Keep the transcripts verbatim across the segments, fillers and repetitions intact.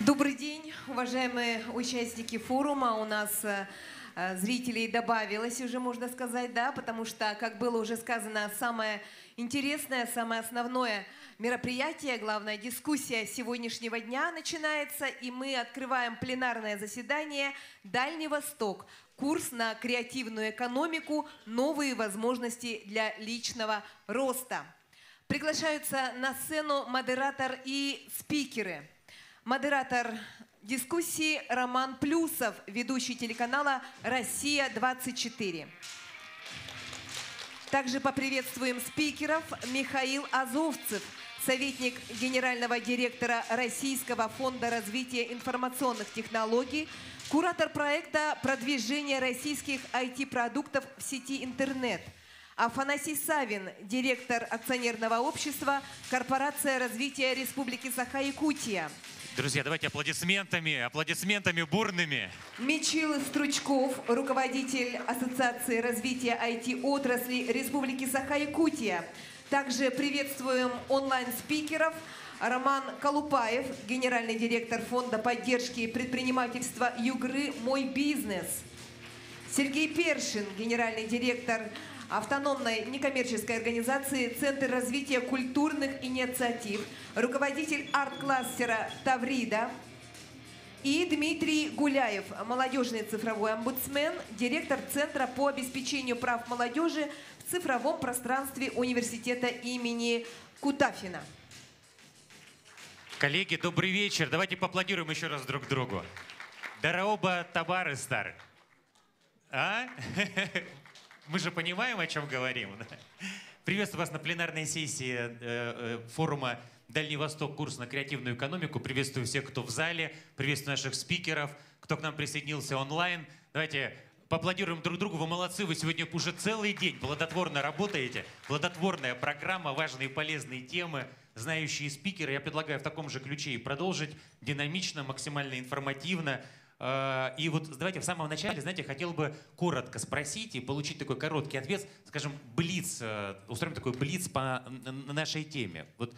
Добрый день, уважаемые участники форума. У нас э, зрителей добавилось уже, можно сказать, да, потому что, как было уже сказано, самое интересное, самое основное мероприятие, главная дискуссия сегодняшнего дня начинается, и мы открываем пленарное заседание «Дальний Восток. Курс на креативную экономику. Новые возможности для личного роста». Приглашаются на сцену модератор и спикеры. Модератор дискуссии Роман Плюсов, ведущий телеканала «Россия двадцать четыре». Также поприветствуем спикеров. Михаил Азовцев, советник генерального директора Российского фонда развития информационных технологий, куратор проекта продвижения российских ай ти-продуктов в сети интернет. Афанасий Савин, директор акционерного общества «Корпорация развития Республики Саха-Якутия». Друзья, давайте аплодисментами, аплодисментами бурными. Мичил Стручков, руководитель Ассоциации развития ай ти-отрасли Республики Саха-Якутия. Также приветствуем онлайн-спикеров. Роман Колупаев, генеральный директор фонда поддержки предпринимательства «Югры. Мой бизнес». Сергей Першин, генеральный директор автономной некоммерческой организации «Центр развития культурных инициатив», руководитель арт-кластера «Таврида». И Дмитрий Гуляев, молодежный цифровой омбудсмен, директор Центра по обеспечению прав молодежи в цифровом пространстве университета имени Кутафина. Коллеги, добрый вечер. Давайте поаплодируем еще раз друг другу. Дараоба Табары Стар. А? Мы же понимаем, о чем говорим. Приветствую вас на пленарной сессии э, э, форума «Дальний Восток. Курс на креативную экономику». Приветствую всех, кто в зале, приветствую наших спикеров, кто к нам присоединился онлайн. Давайте поаплодируем друг другу. Вы молодцы, вы сегодня уже целый день плодотворно работаете. Плодотворная программа, важные и полезные темы, знающие спикеры. Я предлагаю в таком же ключе и продолжить динамично, максимально информативно. И вот давайте в самом начале, знаете, хотел бы коротко спросить и получить такой короткий ответ, скажем, блиц, устроим такой блиц по нашей теме. Вот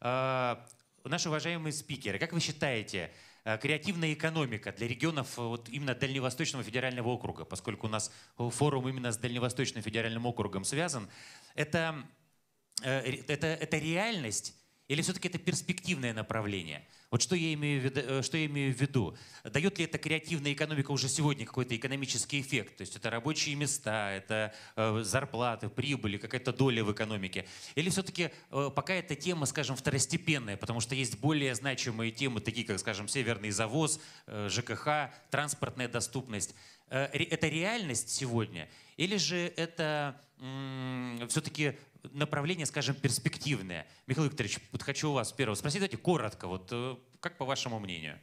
наши уважаемые спикеры, как вы считаете, креативная экономика для регионов вот именно Дальневосточного федерального округа, поскольку у нас форум именно с Дальневосточным федеральным округом связан, это, это, это реальность? Или все-таки это перспективное направление? Вот что я, имею в виду, что я имею в виду? Дает ли эта креативная экономика уже сегодня какой-то экономический эффект? То есть это рабочие места, это э, зарплаты, прибыли, какая-то доля в экономике? Или все-таки э, пока эта тема, скажем, второстепенная, потому что есть более значимые темы, такие как, скажем, северный завоз, э, ЖКХ, транспортная доступность. Э, это реальность сегодня? Или же это м- все-таки направление, скажем, перспективное? Михаил Викторович, вот хочу у вас первого спросить, давайте коротко, вот как по вашему мнению?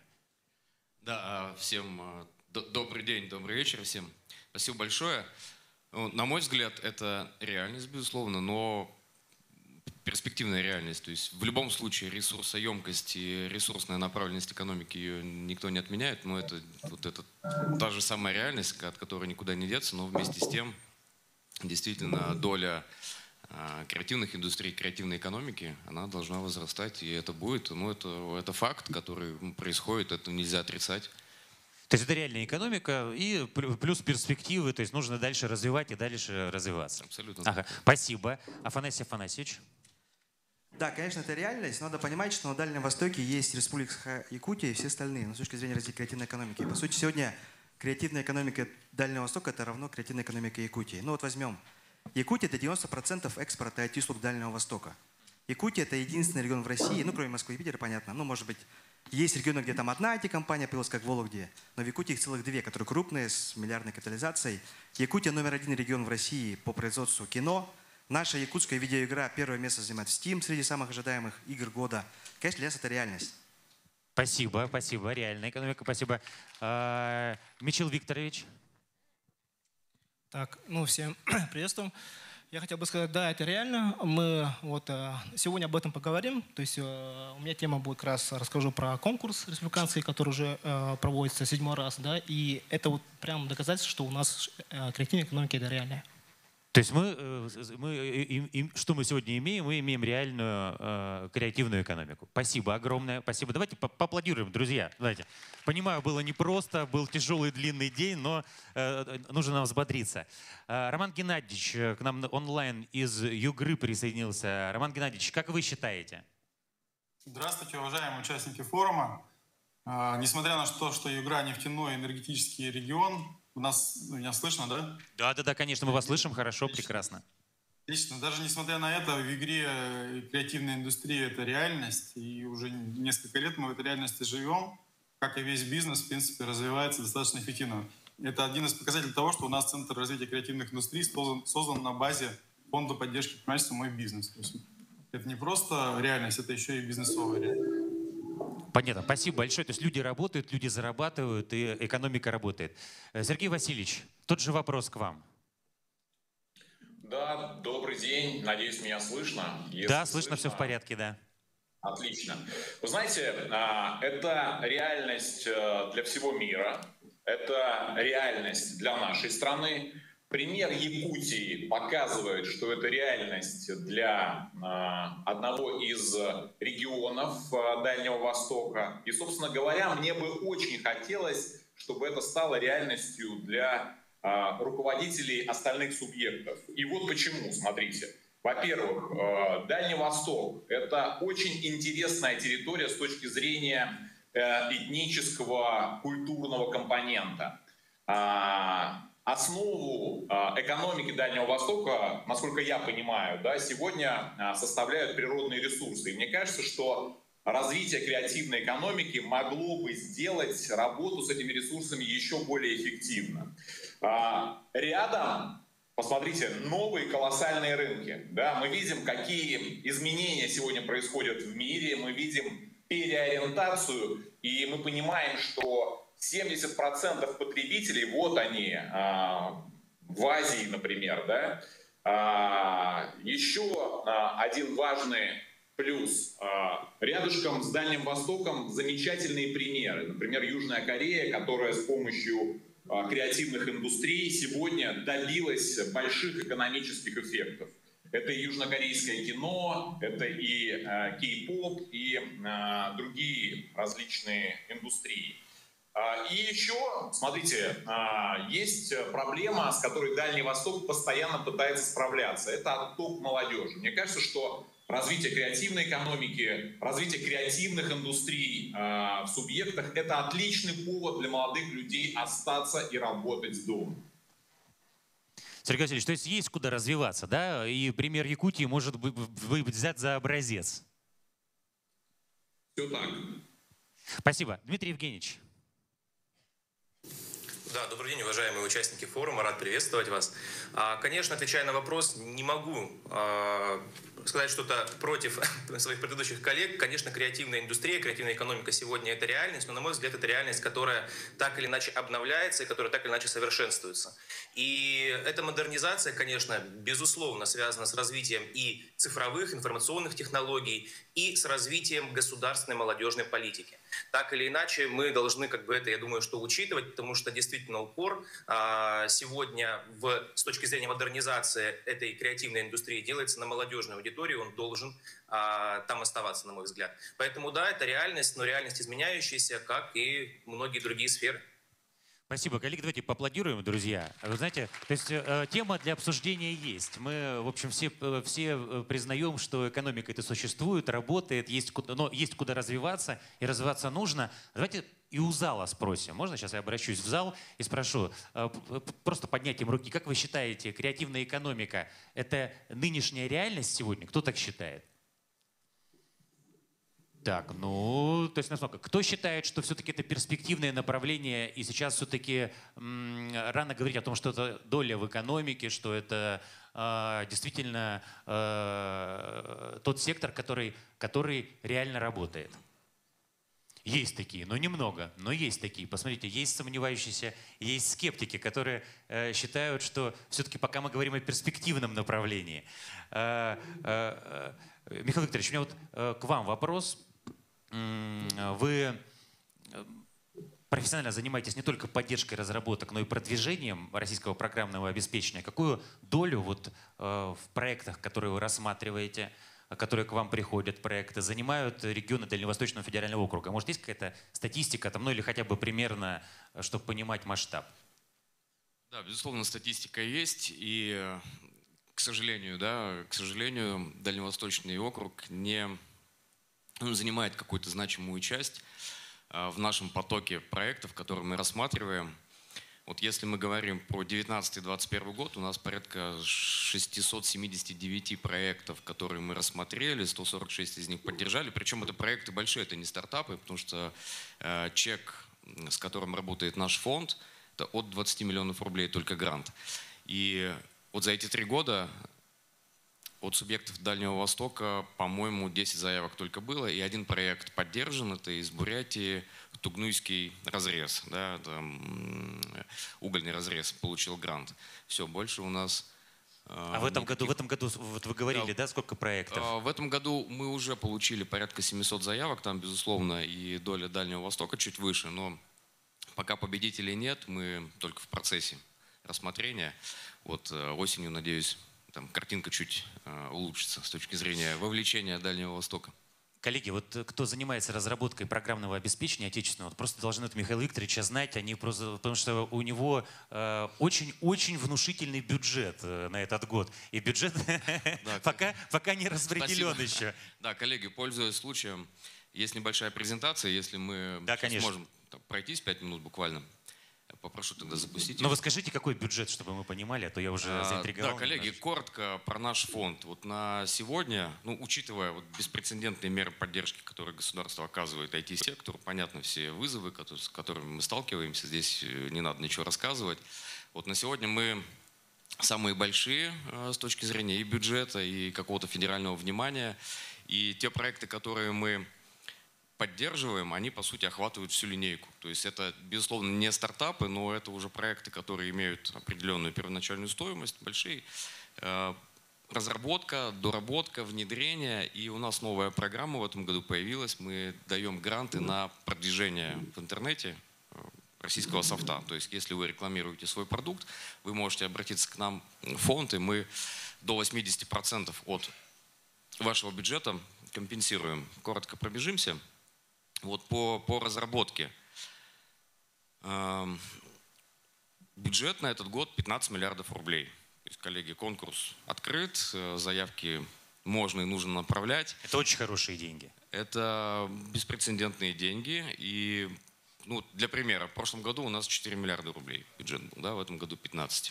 Да, всем добрый день, добрый вечер всем. Спасибо большое. На мой взгляд, это реальность, безусловно, но перспективная реальность. То есть в любом случае ресурсоемкость и ресурсная направленность экономики ее никто не отменяет, но это, вот это та же самая реальность, от которой никуда не деться, но вместе с тем действительно доля креативных индустрий, креативной экономики, она должна возрастать, и это будет. Ну, это, это факт, который происходит, это нельзя отрицать. То есть это реальная экономика и плюс перспективы, то есть нужно дальше развивать и дальше развиваться. Абсолютно. Ага. Спасибо. Афанасий Афанасьевич. Да, конечно, это реальность. Надо понимать, что на Дальнем Востоке есть Республика Якутия и все остальные, но с точки зрения развития креативной экономики. По сути, сегодня креативная экономика Дальнего Востока – это равно креативной экономике Якутии. Ну вот возьмем. Якутия – это девяносто процентов экспорта ай ти-услуг Дальнего Востока. Якутия – это единственный регион в России, ну, кроме Москвы и Питера, понятно. Ну, может быть, есть регионы, где там одна ай ти-компания появилась, как в Вологде, но в Якутии их целых две, которые крупные, с миллиардной капитализацией. Якутия – номер один регион в России по производству кино. Наша якутская видеоигра первое место занимает в Steam среди самых ожидаемых игр года. Конечно, для нас это реальность. Спасибо, спасибо. Реальная экономика, спасибо. А, Мичил Викторович. Так, ну всем приветствуем. Я хотел бы сказать, да, это реально. Мы вот сегодня об этом поговорим. То есть у меня тема будет как раз, расскажу про конкурс республиканский, который уже проводится седьмой раз, да, и это вот прям доказательство, что у нас креативная экономика это реальная. То То есть мы, мы, им, им, что мы сегодня имеем? Мы имеем реальную э, креативную экономику. Спасибо огромное. Спасибо. Давайте по поаплодируем, друзья. Давайте. Понимаю, было непросто, был тяжелый длинный день, но э, нужно нам взбодриться. Э, Роман Геннадьевич к нам онлайн из Югры присоединился. Роман Геннадьевич, как вы считаете? Здравствуйте, уважаемые участники форума. Э, несмотря на то, что Югра нефтяной энергетический регион, у нас, меня слышно, да? Да, да, да, конечно, мы вас слышим хорошо, Отлично. прекрасно. Отлично. Даже несмотря на это, в Югре креативная индустрия – это реальность, и уже несколько лет мы в этой реальности живем. Как и весь бизнес, в принципе, развивается достаточно эффективно. Это один из показателей того, что у нас Центр развития креативных индустрий создан, создан на базе фонда поддержки предпринимательства «Мой бизнес». То есть это не просто реальность, это еще и бизнесовая реальность. Понятно. Спасибо большое. То есть люди работают, люди зарабатывают, и экономика работает. Сергей Васильевич, тот же вопрос к вам. Да, добрый день. Надеюсь, меня слышно. Если да, слышно, слышно, все в порядке, да. Отлично. Вы знаете, это реальность для всего мира, это реальность для нашей страны. Пример Якутии показывает, что это реальность для одного из регионов Дальнего Востока. И, собственно говоря, мне бы очень хотелось, чтобы это стало реальностью для руководителей остальных субъектов. И вот почему, смотрите. Во-первых, Дальний Восток – это очень интересная территория с точки зрения этнического, культурного компонента. Основу экономики Дальнего Востока, насколько я понимаю, да, сегодня составляют природные ресурсы. И мне кажется, что развитие креативной экономики могло бы сделать работу с этими ресурсами еще более эффективно. Рядом, посмотрите, новые колоссальные рынки. Да, мы видим, какие изменения сегодня происходят в мире, мы видим переориентацию, и мы понимаем, что семьдесят процентов потребителей, вот они, в Азии, например, да. Еще один важный плюс. Рядышком с Дальним Востоком замечательные примеры. Например, Южная Корея, которая с помощью креативных индустрий сегодня добилась больших экономических эффектов. Это и южнокорейское кино, это и кей-поп, и другие различные индустрии. И еще, смотрите, есть проблема, с которой Дальний Восток постоянно пытается справляться. Это отток молодежи. Мне кажется, что развитие креативной экономики, развитие креативных индустрий в субъектах – это отличный повод для молодых людей остаться и работать дома. Сергей Васильевич, то есть есть куда развиваться, да? И пример Якутии может быть взят за образец. Все так. Спасибо. Дмитрий Евгеньевич. Да, добрый день, уважаемые участники форума, рад приветствовать вас. Конечно, отвечая на вопрос, не могу сказать что-то против своих предыдущих коллег. Конечно, креативная индустрия, креативная экономика сегодня – это реальность, но, на мой взгляд, это реальность, которая так или иначе обновляется и которая так или иначе совершенствуется. И эта модернизация, конечно, безусловно связана с развитием и цифровых, информационных технологий, и с развитием государственной молодежной политики. Так или иначе, мы должны как бы это, я думаю, что учитывать, потому что действительно упор а, сегодня в, с точки зрения модернизации этой креативной индустрии делается на молодежную аудиторию, он должен а, там оставаться, на мой взгляд. Поэтому да, это реальность, но реальность изменяющаяся, как и многие другие сферы. Спасибо, коллеги. Давайте поаплодируем, друзья. Вы знаете, то есть э, тема для обсуждения есть. Мы, в общем, все, все признаем, что экономика это существует, работает, есть куда, но есть куда развиваться, и развиваться нужно. Давайте и у зала спросим. Можно сейчас я обращусь в зал и спрошу, э, просто поднятием руки, как вы считаете, креативная экономика – это нынешняя реальность сегодня? Кто так считает? Так, ну, то есть, насколько, кто считает, что все-таки это перспективное направление, и сейчас все-таки рано говорить о том, что это доля в экономике, что это э, действительно э, тот сектор, который, который реально работает? Есть такие, но немного, но есть такие. Посмотрите, есть сомневающиеся, есть скептики, которые э, считают, что все-таки пока мы говорим о перспективном направлении. Э, э, э, Михаил Викторович, у меня вот э, к вам вопрос. Вы профессионально занимаетесь не только поддержкой разработок, но и продвижением российского программного обеспечения. Какую долю вот, э, в проектах, которые вы рассматриваете, которые к вам приходят, проекты, занимают регионы Дальневосточного федерального округа? Может, есть какая-то статистика, там, ну или хотя бы примерно, чтобы понимать масштаб? Да, безусловно, статистика есть. И, к сожалению, да, к сожалению, Дальневосточный округ не ну, занимает какую-то значимую часть в нашем потоке проектов, которые мы рассматриваем. Вот если мы говорим про девятнадцатый — двадцать первый год, у нас порядка шестьсот семьдесят девять проектов, которые мы рассмотрели, сто сорок шесть из них поддержали. Причем это проекты большие, это не стартапы, потому что э, чек, с которым работает наш фонд, это от двадцати миллионов рублей только грант. И вот за эти три года от субъектов Дальнего Востока, по-моему, десять заявок только было, и один проект поддержан, это из Бурятии, Тугнуйский разрез, да, там, угольный разрез, получил грант. Все, больше у нас... А в этом никаких... году, в этом году, вот вы говорили, да, да сколько проектов? В этом году мы уже получили порядка семисот заявок, там, безусловно, и доля Дальнего Востока чуть выше, но пока победителей нет, мы только в процессе рассмотрения. Вот осенью, надеюсь, там картинка чуть э, улучшится с точки зрения вовлечения Дальнего Востока. Коллеги, вот кто занимается разработкой программного обеспечения отечественного, вот просто должны это Михаила Викторовича знать, они просто, потому что у него очень-очень э, внушительный бюджет э, на этот год. И бюджет Да, пока, пока не распределен спасибо. еще. Да, коллеги, пользуясь случаем, есть небольшая презентация, если мы Да, конечно. сможем так, пройтись пять минут буквально. Попрошу тогда запустить. Но вы скажите, какой бюджет, чтобы мы понимали, а то я уже заинтриговал. Да, коллеги, немножечко. коротко про наш фонд. Вот на сегодня, ну, учитывая вот беспрецедентные меры поддержки, которые государство оказывает ай ти-сектору, понятно, все вызовы, с которыми мы сталкиваемся, здесь не надо ничего рассказывать. Вот на сегодня мы самые большие с точки зрения и бюджета, и какого-то федерального внимания. И те проекты, которые мы поддерживаем, они, по сути, охватывают всю линейку. То есть это, безусловно, не стартапы, но это уже проекты, которые имеют определенную первоначальную стоимость, большие. Разработка, доработка, внедрение. И у нас новая программа в этом году появилась. Мы даем гранты на продвижение в интернете российского софта. То есть если вы рекламируете свой продукт, вы можете обратиться к нам в фонд, и мы до восьмидесяти процентов от вашего бюджета компенсируем. Коротко пробежимся. Вот по, по разработке. Э, бюджет на этот год пятнадцать миллиардов рублей. То есть, коллеги, конкурс открыт, заявки можно и нужно направлять. Это очень хорошие деньги. Это беспрецедентные деньги. И ну, для примера, в прошлом году у нас четыре миллиарда рублей бюджет был, да, в этом году пятнадцать.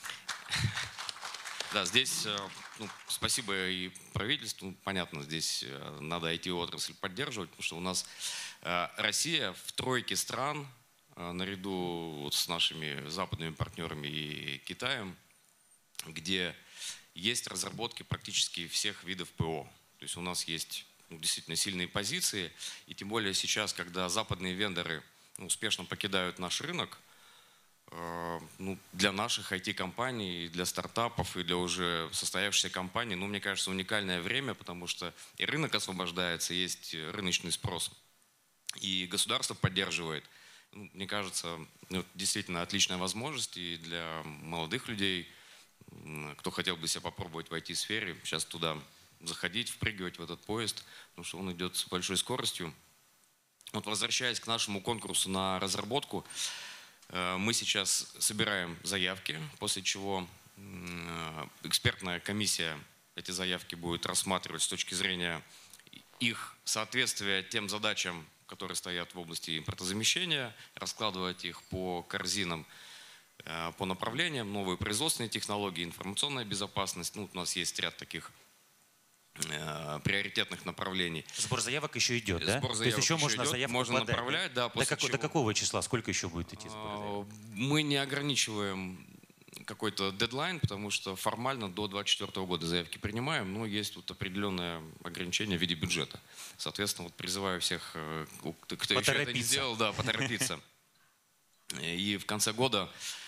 Да, здесь ну, спасибо и правительству. Понятно, здесь надо ай ти-отрасль поддерживать, потому что у нас Россия в тройке стран, наряду вот с нашими западными партнерами и Китаем, где есть разработки практически всех видов ПО. То есть у нас есть ну, действительно сильные позиции. И тем более сейчас, когда западные вендоры ну, успешно покидают наш рынок, ну, для наших ай ти-компаний, для стартапов и для уже состоявшихся компаний, ну, мне кажется, уникальное время, потому что и рынок освобождается, есть рыночный спрос, и государство поддерживает. Ну, мне кажется, ну, действительно отличная возможность и для молодых людей, кто хотел бы себя попробовать в ай ти-сфере, сейчас туда заходить, впрыгивать в этот поезд, потому что он идет с большой скоростью. Вот возвращаясь к нашему конкурсу на разработку, мы сейчас собираем заявки, после чего экспертная комиссия эти заявки будет рассматривать с точки зрения их соответствия тем задачам, которые стоят в области импортозамещения, раскладывать их по корзинам, по направлениям, новые производственные технологии, информационная безопасность. Ну, у нас есть ряд таких приоритетных направлений. Сбор заявок еще идет, да? Сбор заявок То есть еще, еще можно идет, заявку можно подать, направлять, да. До, как, чего... до какого числа? Сколько еще будет идти сбор заявок? Мы не ограничиваем какой-то дедлайн, потому что формально до двадцать четвёртого года заявки принимаем, но есть вот определенное ограничение в виде бюджета. Соответственно, вот призываю всех, кто еще это не сделал, да, поторопиться. И в конце года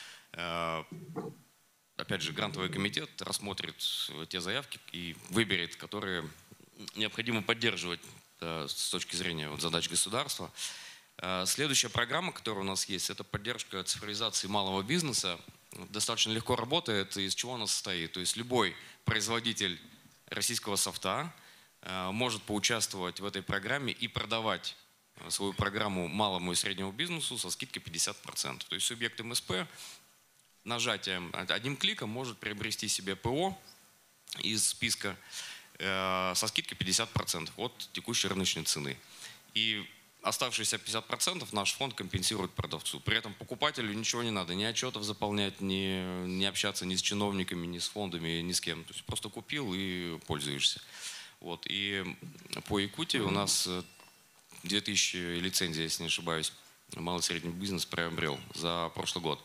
опять же, грантовый комитет рассмотрит те заявки и выберет, которые необходимо поддерживать да, с точки зрения вот, задач государства. Следующая программа, которая у нас есть, это поддержка цифровизации малого бизнеса. Достаточно легко работает. Из чего она состоит? То есть любой производитель российского софта может поучаствовать в этой программе и продавать свою программу малому и среднему бизнесу со скидкой пятьдесят процентов. То есть субъект эм эс пэ нажатием, одним кликом может приобрести себе ПО из списка со скидкой пятьдесят процентов от текущей рыночной цены. И оставшиеся пятьдесят процентов наш фонд компенсирует продавцу. При этом покупателю ничего не надо, ни отчетов заполнять, ни, ни общаться ни с чиновниками, ни с фондами, ни с кем. То есть просто купил и пользуешься. Вот. И по Якутии у нас две тысячи лицензий, если не ошибаюсь, малый и средний бизнес приобрел за прошлый год.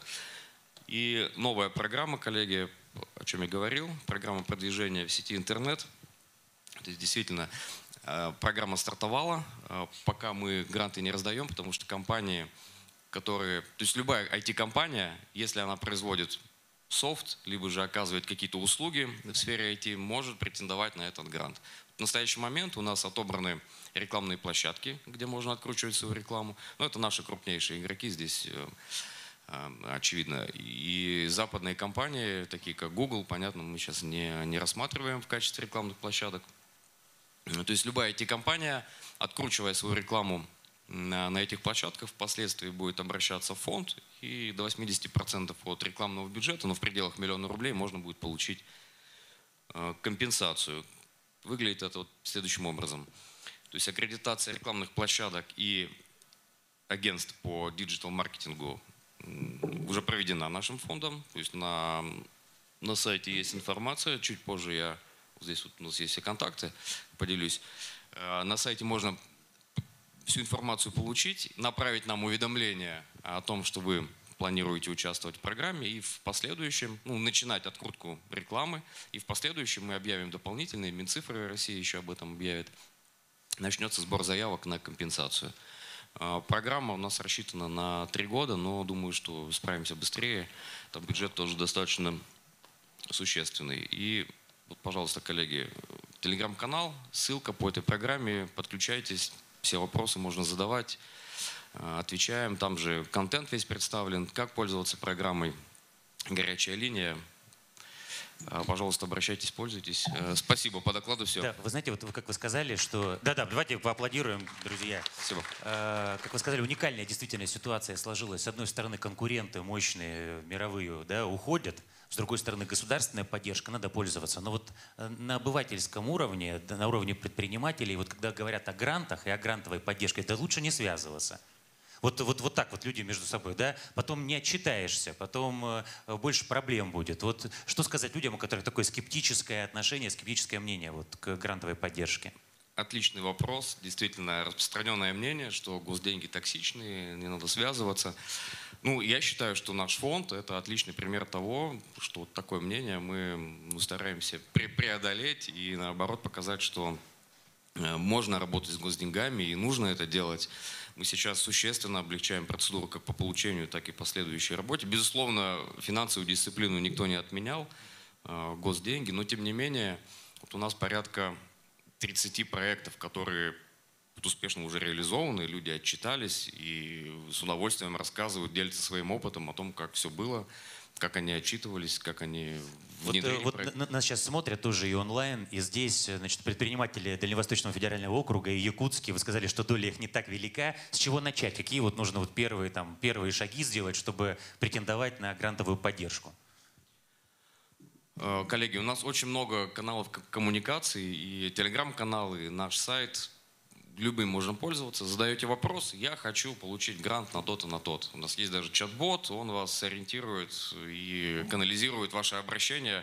И новая программа, коллеги, о чем я говорил, программа продвижения в сети интернет. То есть действительно программа стартовала, пока мы гранты не раздаем, потому что компании, которые... То есть любая ай ти-компания, если она производит софт, либо же оказывает какие-то услуги в сфере ай ти, может претендовать на этот грант. В настоящий момент у нас отобраны рекламные площадки, где можно откручивать свою рекламу. Но это наши крупнейшие игроки здесь, очевидно. И западные компании, такие как Google, понятно, мы сейчас не, не рассматриваем в качестве рекламных площадок. То есть любая ай ти-компания, откручивая свою рекламу на, на этих площадках, впоследствии будет обращаться в фонд, и до восьмидесяти процентов от рекламного бюджета, но в пределах миллиона рублей, можно будет получить э, компенсацию. Выглядит это вот следующим образом. То есть аккредитация рекламных площадок и агентств по диджитал-маркетингу уже проведена нашим фондом. То есть на, на сайте есть информация, чуть позже я... Здесь вот у нас есть все контакты, поделюсь. На сайте можно всю информацию получить, направить нам уведомление о том, что вы планируете участвовать в программе, и в последующем, ну, начинать открутку рекламы, и в последующем мы объявим дополнительные, Минцифры России еще об этом объявит, начнется сбор заявок на компенсацию. Программа у нас рассчитана на три года, но думаю, что справимся быстрее. Там бюджет тоже достаточно существенный. И вот, пожалуйста, коллеги, телеграм-канал, ссылка по этой программе, подключайтесь, все вопросы можно задавать, отвечаем. Там же контент весь представлен, как пользоваться программой, горячая линия. Пожалуйста, обращайтесь, пользуйтесь. Спасибо, по докладу все. Да, вы знаете, вот как вы сказали, что... Да-да, давайте поаплодируем, друзья. Спасибо. Как вы сказали, уникальная действительно ситуация сложилась. С одной стороны, конкуренты мощные, мировые, да, уходят. С другой стороны, государственная поддержка, надо пользоваться. Но вот на обывательском уровне, на уровне предпринимателей, вот когда говорят о грантах и о грантовой поддержке, это лучше не связываться. Вот, вот, вот так вот люди между собой, да, потом не отчитаешься, потом э, больше проблем будет. Вот что сказать людям, у которых такое скептическое отношение, скептическое мнение вот, к грантовой поддержке? Отличный вопрос. Действительно, распространенное мнение, что госденьги токсичные, не надо связываться. Ну, я считаю, что наш фонд – это отличный пример того, что вот такое мнение мы стараемся преодолеть и, наоборот, показать, что можно работать с госденьгами и нужно это делать. Мы сейчас существенно облегчаем процедуру как по получению, так и по последующей работе. Безусловно, финансовую дисциплину никто не отменял, госденьги, но тем не менее вот у нас порядка тридцати проектов, которые успешно уже реализованы, люди отчитались и с удовольствием рассказывают, делятся своим опытом о том, как все было, как они отчитывались, как они внедрили вот, проект. Вот нас сейчас смотрят тоже и онлайн, и здесь, значит, предприниматели Дальневосточного федерального округа и якутские, вы сказали, что доля их не так велика. С чего начать? Какие вот нужно вот первые, там, первые шаги сделать, чтобы претендовать на грантовую поддержку? Коллеги, у нас очень много каналов коммуникации, и телеграм-каналы, и наш сайт. Любым можем пользоваться. Задаете вопрос, я хочу получить грант на то-то, на тот. У нас есть даже чат-бот, он вас ориентирует и канализирует ваше обращение.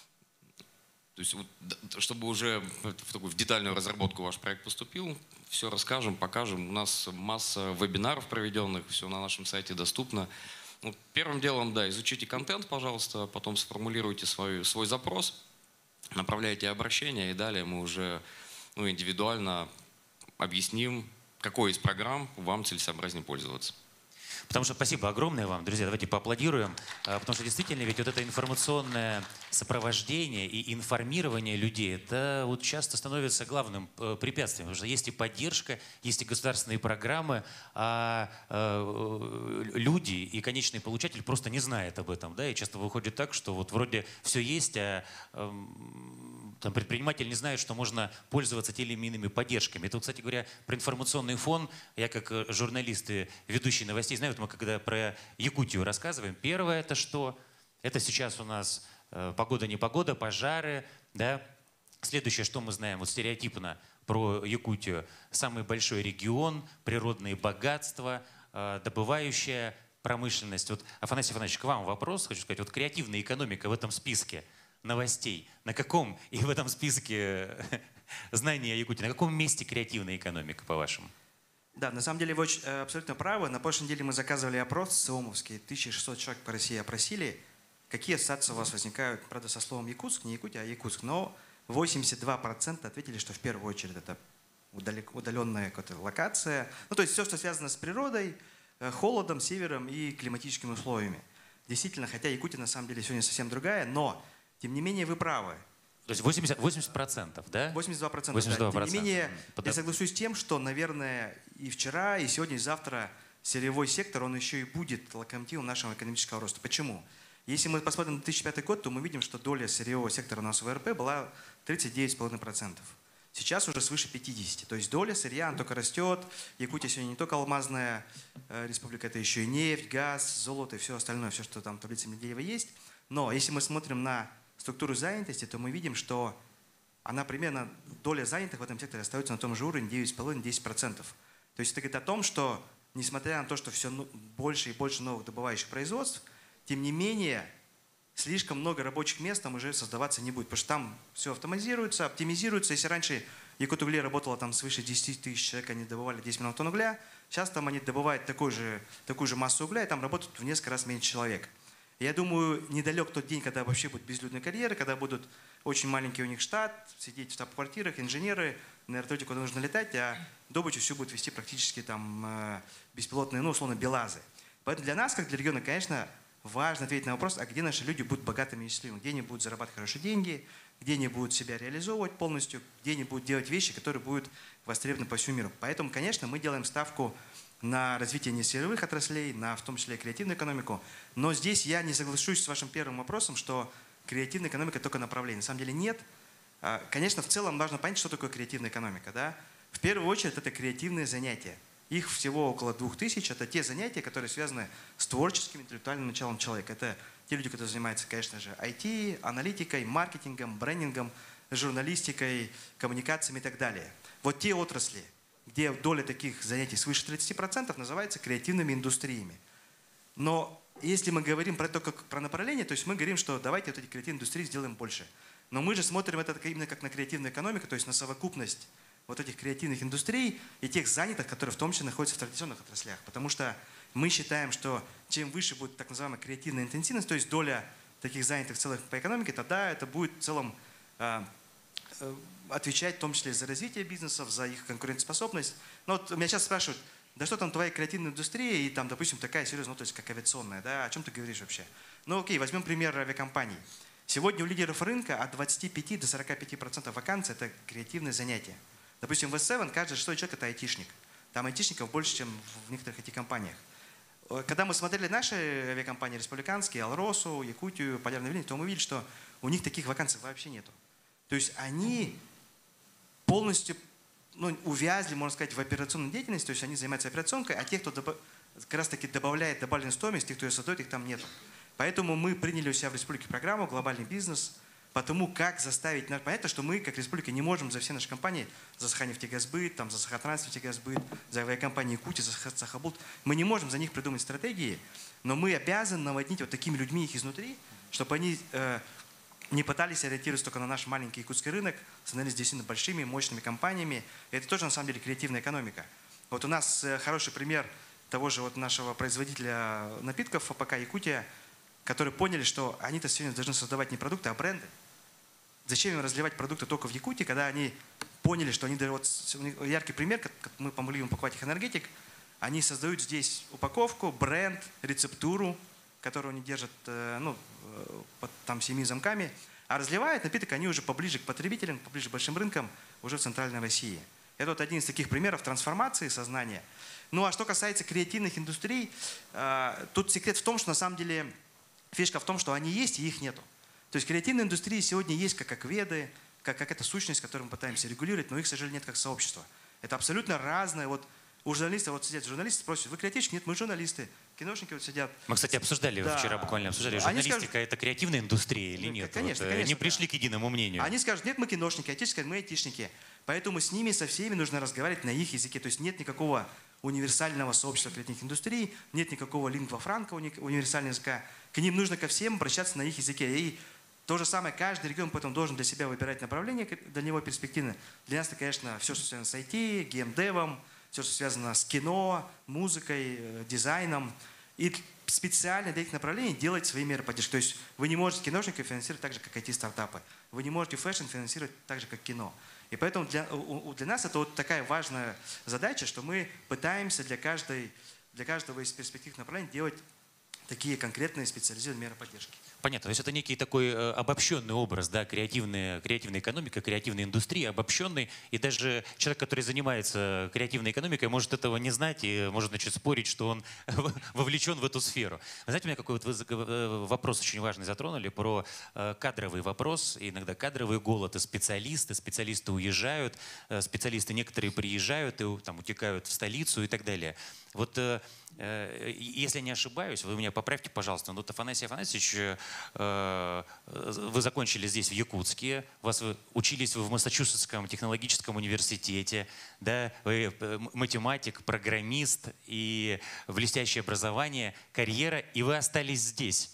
То есть, чтобы уже в такую в детальную разработку ваш проект поступил, все расскажем, покажем. У нас масса вебинаров проведенных, все на нашем сайте доступно. Ну, первым делом, да, изучите контент, пожалуйста, потом сформулируйте свой, свой запрос, направляйте обращение, и далее мы уже ну, индивидуально объясним, какой из программ вам целесообразнее пользоваться. Потому что спасибо огромное вам, друзья. Давайте поаплодируем. Потому что действительно ведь вот это информационное сопровождение и информирование людей, это вот часто становится главным препятствием. Потому что есть и поддержка, есть и государственные программы, а люди и конечный получатель просто не знают об этом. Да? И часто выходит так, что вот вроде все есть, а там, предприниматель не знает, что можно пользоваться теми или иными поддержками. Это, кстати говоря, про информационный фон. Я как журналист и ведущий новостей знаю, вот мы когда про Якутию рассказываем, первое это что? Это сейчас у нас э, погода-непогода, пожары. Да? Следующее, что мы знаем, вот стереотипно про Якутию. Самый большой регион, природные богатства, э, добывающая промышленность. Вот, Афанасий Афанасьевич, к вам вопрос, хочу сказать. Вот креативная экономика в этом списке новостей. На каком и в этом списке знаний о Якутии, на каком месте креативная экономика, по-вашему? Да, на самом деле вы абсолютно правы. На прошлой неделе мы заказывали опрос ЦИОМовский. тысяча шестьсот человек по России опросили. Какие ассоциации у вас возникают, правда, со словом Якутск, не Якутия, а Якутск. Но восемьдесят два процента ответили, что в первую очередь это удаленная какая-то локация. Ну, то есть все, что связано с природой, холодом, севером и климатическими условиями. Действительно, хотя Якутия на самом деле сегодня совсем другая, но тем не менее вы правы. То есть восемьдесят процентов, да? восемьдесят два процента. восемьдесят два процента. Да. Тем не менее, Под... я соглашусь с тем, что, наверное, и вчера, и сегодня, и завтра сырьевой сектор, он еще и будет локомотивом нашего экономического роста. Почему? Если мы посмотрим на две тысячи пятый год, то мы видим, что доля сырьевого сектора у нас в ВРП была тридцать девять целых пять десятых процента. Сейчас уже свыше пятидесяти. То есть доля сырья, она только растет. Якутия сегодня не только алмазная республика, это еще и нефть, газ, золото и все остальное, все, что там в таблице Менделеева есть. Но если мы смотрим на структуру занятости, то мы видим, что она примерно, доля занятых в этом секторе остается на том же уровне девять целых пять десятых — десять процентов. То есть это говорит о том, что несмотря на то, что все больше и больше новых добывающих производств, тем не менее слишком много рабочих мест там уже создаваться не будет, потому что там все автоматизируется, оптимизируется. Если раньше Якутугле работало там свыше десяти тысяч человек, они добывали десять миллионов тонн угля, сейчас там они добывают такой же, такую же массу угля, и там работают в несколько раз меньше человек. Я думаю, недалек тот день, когда вообще будут безлюдные карьеры, когда будут очень маленький у них штат, сидеть в штаб-квартирах, инженеры, на вертолете куда нужно летать, а добычу все будут вести практически там беспилотные, ну, условно, белазы. Поэтому для нас, как для региона, конечно, важно ответить на вопрос, а где наши люди будут богатыми и счастливыми, где они будут зарабатывать хорошие деньги, где они будут себя реализовывать полностью, где они будут делать вещи, которые будут востребованы по всему миру. Поэтому, конечно, мы делаем ставку на развитие несырьевых отраслей, на в том числе креативную экономику. Но здесь я не соглашусь с вашим первым вопросом, что креативная экономика только направление. На самом деле нет. Конечно, в целом важно понять, что такое креативная экономика. Да? В первую очередь это креативные занятия. Их всего около двух тысяч. Это те занятия, которые связаны с творческим, интеллектуальным началом человека. Это те люди, которые занимаются, конечно же, ай ти, аналитикой, маркетингом, брендингом, журналистикой, коммуникациями и так далее. Вот те отрасли, где доля таких занятий свыше тридцати процентов, называется креативными индустриями. Но если мы говорим про то, как про направление, то есть мы говорим, что давайте вот эти креативные индустрии сделаем больше. Но мы же смотрим это именно как на креативную экономику, то есть на совокупность вот этих креативных индустрий и тех занятых, которые в том числе находятся в традиционных отраслях. Потому что мы считаем, что чем выше будет так называемая креативная интенсивность, то есть доля таких занятых целых по экономике, тогда это будет в целом э, э, отвечать в том числе за развитие бизнесов, за их конкурентоспособность. Но вот меня сейчас спрашивают, да что там твоя креативная индустрия и там, допустим, такая серьезная, ну, то есть как авиационная, да, о чем ты говоришь вообще? Ну окей, возьмем пример авиакомпаний. Сегодня у лидеров рынка от двадцати пяти до сорока пяти процентов вакансий это креативные занятия. Допустим, в эс семь каждый шестой человек это айтишник. Там айтишников больше, чем в некоторых ай ти-компаниях. Когда мы смотрели наши авиакомпании республиканские, Алросу, Якутию, Полярный Вильнюс, то мы видели, что у них таких вакансий вообще нету. То есть они полностью ну, увязли, можно сказать, в операционной деятельности, то есть они занимаются операционкой, а те, кто добав... как раз таки добавляет добавленную стоимость, тех, кто ее создает, их там нету. Поэтому мы приняли у себя в республике программу «Глобальный бизнес», потому как заставить... Понятно, что мы, как республика, не можем за все наши компании, за Саханефтегазбыт, там, за Сахатранснефтегазбыт, за авиакомпании Якутия, за Сахабулт, мы не можем за них придумать стратегии, но мы обязаны наводнить вот такими людьми их изнутри, чтобы они э, не пытались ориентироваться только на наш маленький якутский рынок, становились действительно большими, мощными компаниями. И это тоже, на самом деле, креативная экономика. Вот у нас э, хороший пример того же вот нашего производителя напитков АПК «Якутия», которые поняли, что они-то сегодня должны создавать не продукты, а бренды. Зачем им разливать продукты только в Якутии, когда они поняли, что они... Вот яркий пример, как мы помогли им упаковать их энергетик, Они создают здесь упаковку, бренд, рецептуру, которую они держат ну, под там, семи замками, а разливают напиток они уже поближе к потребителям, поближе к большим рынкам, уже в Центральной России. Это вот один из таких примеров трансформации сознания. Ну а что касается креативных индустрий, тут секрет в том, что на самом деле фишка в том, что они есть и их нету. То есть креативные индустрии сегодня есть как акведы, как какая-то сущность, которую мы пытаемся регулировать, но их, к сожалению, нет как сообщества. Это абсолютно разное. Вот у журналистов вот сидят журналисты, спросят, вы креативщики? Нет, мы журналисты. Киношники вот сидят. Мы, кстати, обсуждали да. вчера, буквально обсуждали, журналистика скажут, это креативная индустрия или нет? Конечно, вот, конечно. Не пришли да. к единому мнению. Они скажут, нет, мы киношники, а те скажут, мы айтишники. Поэтому с ними, со всеми нужно разговаривать на их языке. То есть нет никакого универсального сообщества креативных индустрий, нет никакого лингва франка, универсального языка. К ним нужно ко всем обращаться на их языке. И то же самое, каждый регион потом должен для себя выбирать направление для него перспективно. Для нас это, конечно, все, что связано с ай ти, геймдевом, все, что связано с кино, музыкой, дизайном. И специально для этих направлений делать свои меры поддержки. То есть вы не можете киношников финансировать так же, как ай ти-стартапы. Вы не можете фэшн финансировать так же, как кино. И поэтому для, для нас это вот такая важная задача, что мы пытаемся для, каждой, для каждого из перспективных направлений делать такие конкретные специализированные меры поддержки. Понятно. То есть это некий такой э, обобщенный образ, да, креативная, креативная экономика, креативная индустрия, обобщенный. И даже человек, который занимается креативной экономикой, может этого не знать и может, значит, спорить, что он вовлечен в эту сферу. Вы знаете, у меня какой вот вы вопрос очень важный затронули про э, кадровый вопрос, иногда кадровый голод, и специалисты, специалисты уезжают, э, специалисты некоторые приезжают и там утекают в столицу и так далее. Вот э, э, если я не ошибаюсь, вы меня поправьте, пожалуйста, но вот Афанасий Афанасьевич, э, вы закончили здесь, в Якутске, вас вы, учились вы в Массачусетском технологическом университете, да, вы математик, программист и блестящее образование, карьера, и вы остались здесь.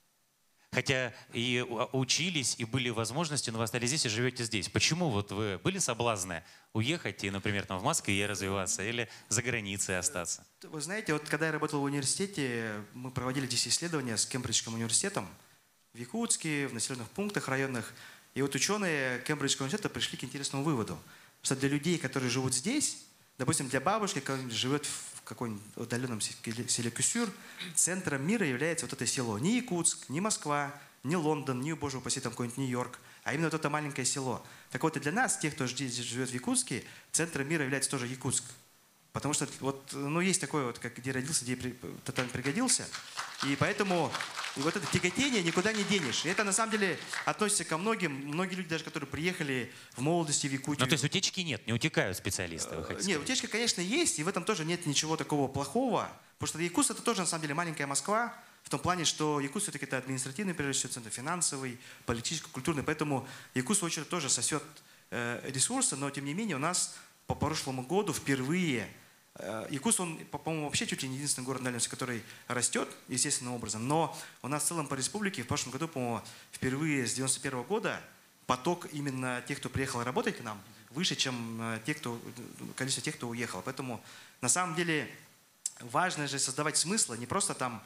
Хотя и учились, и были возможности, но вы остались здесь и живете здесь. Почему вот вы были соблазны уехать и, например, там в Москве развиваться или за границей остаться? Вы знаете, вот когда я работал в университете, мы проводили здесь исследования с Кембриджским университетом в Якутске, в населенных пунктах районных. И вот ученые Кембриджского университета пришли к интересному выводу, что для людей, которые живут здесь, допустим, для бабушки, которая живет в каком-нибудь удаленном селе Кюсюр, центром мира является вот это село. Не Якутск, не Москва, не Лондон, не, боже упаси, там какой-нибудь Нью-Йорк, а именно вот это маленькое село. Так вот и для нас, тех, кто здесь живет в Якутске, центром мира является тоже Якутск. Потому что вот, ну, есть такое вот, как где родился, где тотально пригодился. И поэтому и вот это тяготение никуда не денешь. И это на самом деле относится ко многим. Многие люди, даже которые приехали в молодости в Якутию. Ну, то есть утечки нет, не утекают специалисты, вы хотите Нет, сказать? утечка, конечно, есть, и в этом тоже нет ничего такого плохого. Потому что Якутск — это тоже, на самом деле, маленькая Москва, в том плане, что Якутск все-таки это административный, прежде всего, центр финансовый, политический, культурный. Поэтому Якутск, в очередь, тоже сосет э, ресурсы, но, тем не менее, у нас по прошлому году впервые Якутск, он, по-моему, вообще чуть ли не единственный город на Дальнем Востоке, который растет естественным образом. Но у нас в целом по республике в прошлом году, по-моему, впервые с девяносто первого года поток именно тех, кто приехал работать к нам, выше, чем те, кто, количество тех, кто уехал. Поэтому на самом деле важно же создавать смыслы, не просто там,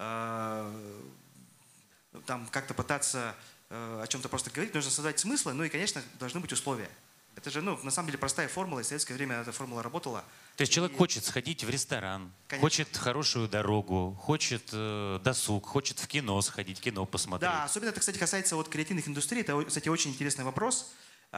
э, там как-то пытаться э, о чем-то просто говорить, нужно создавать смыслы, ну и, конечно, должны быть условия. Это же, ну, на самом деле, простая формула, и в советское время эта формула работала. То есть человек и... хочет сходить в ресторан, конечно, хочет хорошую дорогу, хочет э, досуг, хочет в кино сходить, кино посмотреть. Да, особенно это, кстати, касается вот креативных индустрий. Это, кстати, очень интересный вопрос.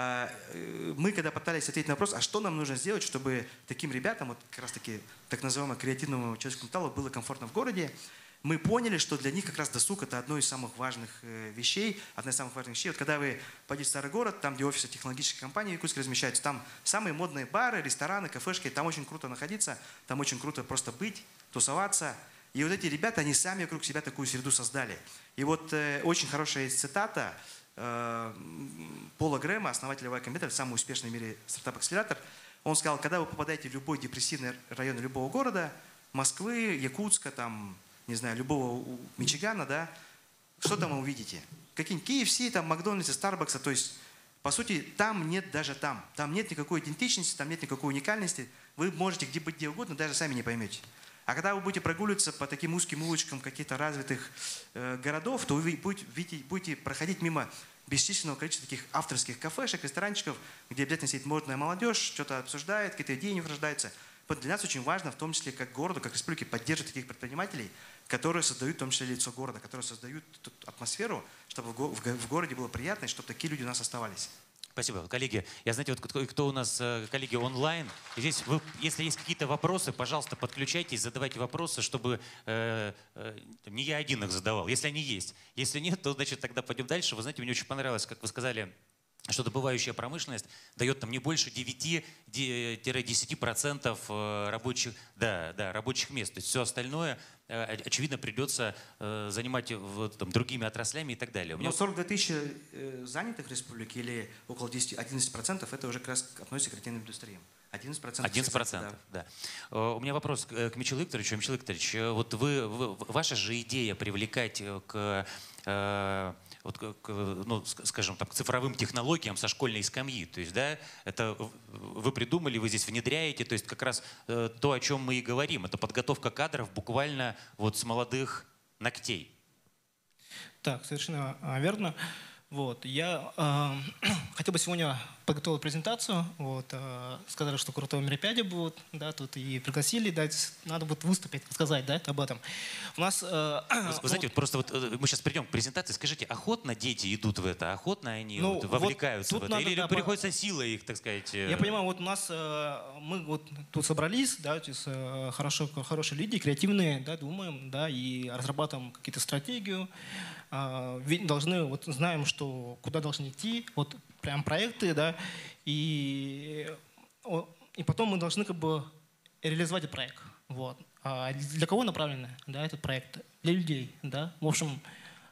Мы, когда пытались ответить на вопрос, а что нам нужно сделать, чтобы таким ребятам, вот как раз-таки так называемому креативному человеческому капиталу, было комфортно в городе, мы поняли, что для них как раз досуг — это одно из самых важных вещей, одна из самых важных вещей. Вот когда вы пойдете в старый город, там, где офисы технологических компаний в Якутске размещаются, там самые модные бары, рестораны, кафешки, там очень круто находиться, там очень круто просто быть, тусоваться. И вот эти ребята, они сами вокруг себя такую среду создали. И вот э, очень хорошая цитата э, Пола Грэма, основателя Y Combinator, самый успешный в мире стартап-акселератор. Он сказал, когда вы попадаете в любой депрессивный район любого города, Москвы, Якутска, там, не знаю, любого Мичигана, да, что там вы увидите? Какие-нибудь кей эф си, там, Макдональдсы, Старбакса, то есть, по сути, там нет даже там. Там нет никакой идентичности, там нет никакой уникальности. Вы можете где быть где угодно, даже сами не поймете. А когда вы будете прогуливаться по таким узким улочкам каких-то развитых э, городов, то вы будете, видите, будете проходить мимо бесчисленного количества таких авторских кафешек, ресторанчиков, где обязательно сидит модная молодежь, что-то обсуждает, какие-то идеи у них рождаются. для нас очень важно, в том числе как городу, как республике, поддерживать таких предпринимателей, которые создают в том числе лицо города, которые создают атмосферу, чтобы в городе было приятно, и чтобы такие люди у нас оставались. Спасибо. Коллеги, я, знаете, вот кто, кто у нас, коллеги, онлайн, здесь вы, если есть какие-то вопросы, пожалуйста, подключайтесь, задавайте вопросы, чтобы э, э, не я один их задавал, если они есть. Если нет, то, значит, тогда пойдем дальше. Вы знаете, мне очень понравилось, как вы сказали, что добывающая промышленность дает нам не больше девяти-десяти процентов рабочих, да, да, рабочих мест. То есть все остальное, очевидно, придется занимать вот, там, другими отраслями и так далее. Но сорок две тысячи занятых в республике или около одиннадцати процентов это уже как раз относится к креативным индустриям. одиннадцать процентов. одиннадцать процентов, да. да. У меня вопрос к Мичелу Викторовичу. Мичел Викторович, вот вы, вы, ваша же идея привлекать к, вот, к, ну, скажем так, к цифровым технологиям со школьной скамьи, то есть, да, это вы придумали, вы здесь внедряете, то есть как раз то, о чем мы и говорим, это подготовка кадров буквально вот с молодых ногтей. Так, совершенно верно. Вот, я э, хотел бы сегодня подготовил презентацию, вот, э, сказали, что крутое мероприятие будет, да, тут и пригласили, да, надо будет выступить, сказать, да, об этом. У нас... Э, вы, вы знаете, вот просто вот мы сейчас придем к презентации, скажите, охотно дети идут в это, охотно они ну, вот вовлекаются вот в это, надо, или да, приходится силой их, так сказать... Я понимаю, вот у нас, э, мы вот тут собрались, да, то есть, э, хорошо, хорошие люди, креативные, да, думаем, да, и разрабатываем какие-то стратегию, ведь должны, вот знаем, что куда должны идти, вот прям проекты, да, и, и потом мы должны как бы реализовать этот проект. Вот. А для кого направлены, да, этот проект? Для людей, да. В общем,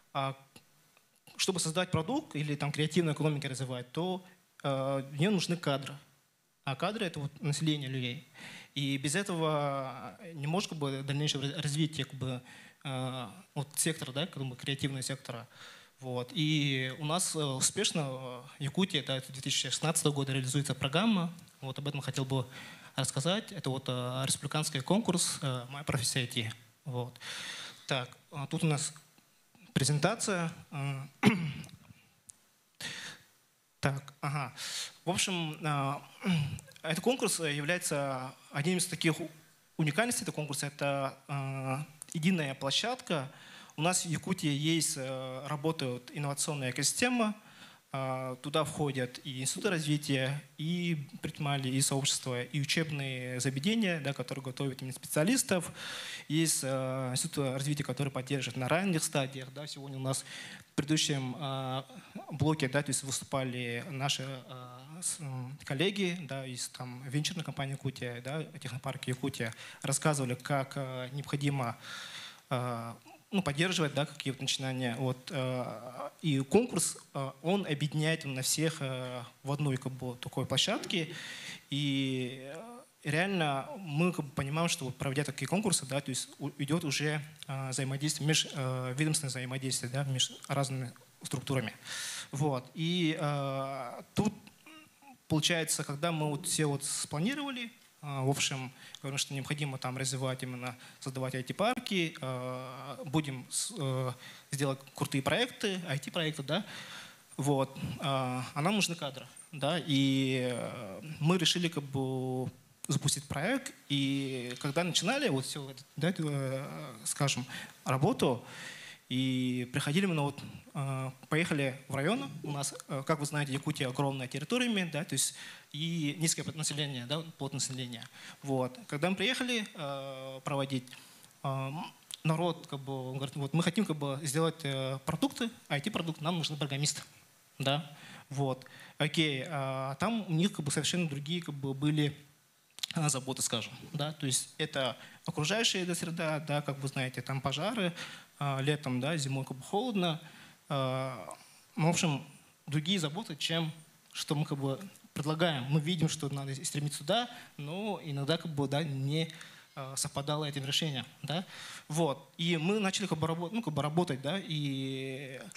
чтобы создать продукт или там креативную экономику развивать, то в нее нужны кадры. А кадры — это вот население людей. И без этого не может как бы дальнейшего развития как бы, вот сектора, да, как бы креативного сектора. Вот. И у нас успешно в Якутии, да, две тысячи шестнадцатого года реализуется программа. Вот об этом хотел бы рассказать. Это вот республиканский конкурс «Моя профессия ай ти». Вот. Так, тут у нас презентация. Так, ага. В общем, этот конкурс является одним из таких уникальностей этого конкурса. Это единая площадка. У нас в Якутии есть, работает инновационная экосистема. Туда входят и институты развития, и предприниматели, и сообщества, и учебные заведения, да, которые готовят именно специалистов. Есть институты развития, которые поддерживают на ранних стадиях. Да. Сегодня у нас в предыдущем блоке, да, то есть выступали наши коллеги, да, из там, венчурной компании Якутия, да, технопарка Якутия, рассказывали, как необходимо ну, поддерживать, да, какие-то начинания. Вот, э, и конкурс, э, он объединяет на всех э, в одной как бы, такой площадке. И э, реально мы как бы, понимаем, что вот, проводя такие конкурсы, да, то есть идет уже э, взаимодействие, межведомственное взаимодействие, да, между разными структурами. Вот. И э, тут получается, когда мы вот все вот спланировали, в общем, говорим, что необходимо там развивать, именно создавать ай ти-парки, будем сделать крутые проекты, ай ти-проекты, да, вот, а нам нужны кадры, да, и мы решили как бы запустить проект, и когда начинали вот все, да, скажем, работу, и приходили мы, вот, поехали в районы, у нас, как вы знаете, Якутия огромная территориями, да, то есть и низкое население, да, плотность населения. Вот. Когда мы приехали проводить, народ как бы говорит, вот мы хотим как бы сделать продукты, ай ти-продукты, нам нужны программисты, да, вот. Окей, а там у них как бы совершенно другие как бы были заботы, скажем, да, то есть это окружающая среда, да, как вы знаете, там пожары, летом, да, зимой как бы холодно. В общем, другие заботы, чем что мы как бы предлагаем. Мы видим, что надо стремиться туда, но иногда как бы, да, не совпадало этим решением. Да? Вот. И мы начали как бы, работать, ну, как бы работать, да, и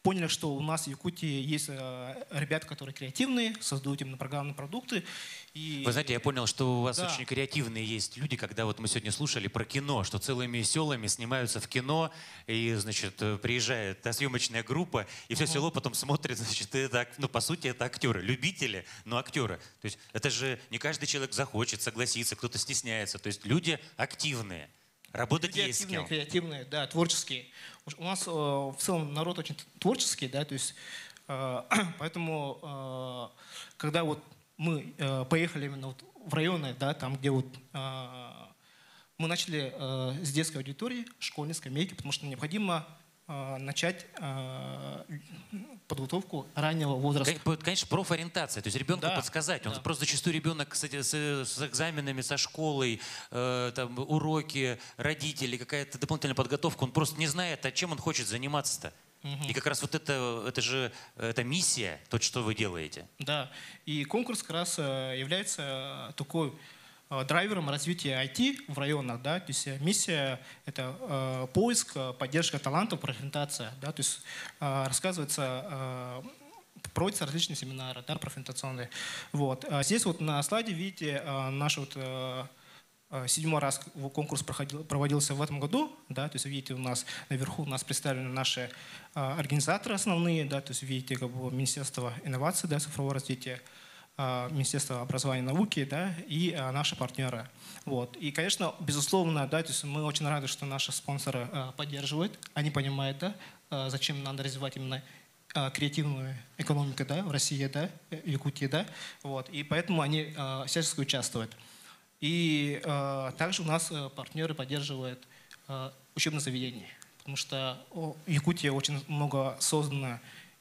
поняли, что у нас в Якутии есть э, ребята, которые креативные, создают именно программные продукты. И... Вы знаете, я понял, что у вас Да. очень креативные есть люди, когда вот мы сегодня слушали про кино, что целыми селами снимаются в кино, и, значит, приезжает та съемочная группа, и все село потом смотрит, значит, это, ну, по сути, это актеры, любители, но актеры. То есть это же не каждый человек захочет согласиться, кто-то стесняется. То есть люди активные. Работать Люди есть с активные, кем. креативные, да, творческие. У нас э, в целом народ очень творческий, да, то есть э, поэтому, э, когда вот мы э, поехали именно вот в районы, да, там, где вот э, мы начали э, с детской аудитории, школьной скамейки, потому что необходимо э, начать э, подготовку раннего возраста. Конечно, профориентация. То есть ребенку Да, подсказать. Он да. просто зачастую ребенок, кстати, с, с экзаменами, со школой, э, там, уроки, родители, какая-то дополнительная подготовка. Он просто не знает, а чем он хочет заниматься-то. И как раз вот это, это же это миссия, то, что вы делаете. Да, и конкурс как раз э, является такой э, драйвером развития ай ти в районах, да, то есть э, миссия — это э, поиск, э, поддержка талантов, профориентация, да, то есть э, рассказывается, э, проводятся различные семинары, да, профориентационные. Вот. А здесь вот на слайде видите э, наш вот э, седьмой раз конкурс проходил, проводился в этом году, да, то есть видите, у нас наверху у нас представлены наши а, организаторы основные, да, то есть видите, как бы Министерство инноваций, да, цифрового развития, а, Министерство образования и науки, да, и а, наши партнеры. Вот. И, конечно, безусловно, да, то есть мы очень рады, что наши спонсоры а, поддерживают, они понимают, да, а, зачем надо развивать именно а, креативную экономику, да, в России, да, в Якутии, да, вот, и поэтому они а, всячески участвуют. И э, также у нас э, партнеры поддерживают э, учебное заведение, потому что о, в Якутии очень много создано,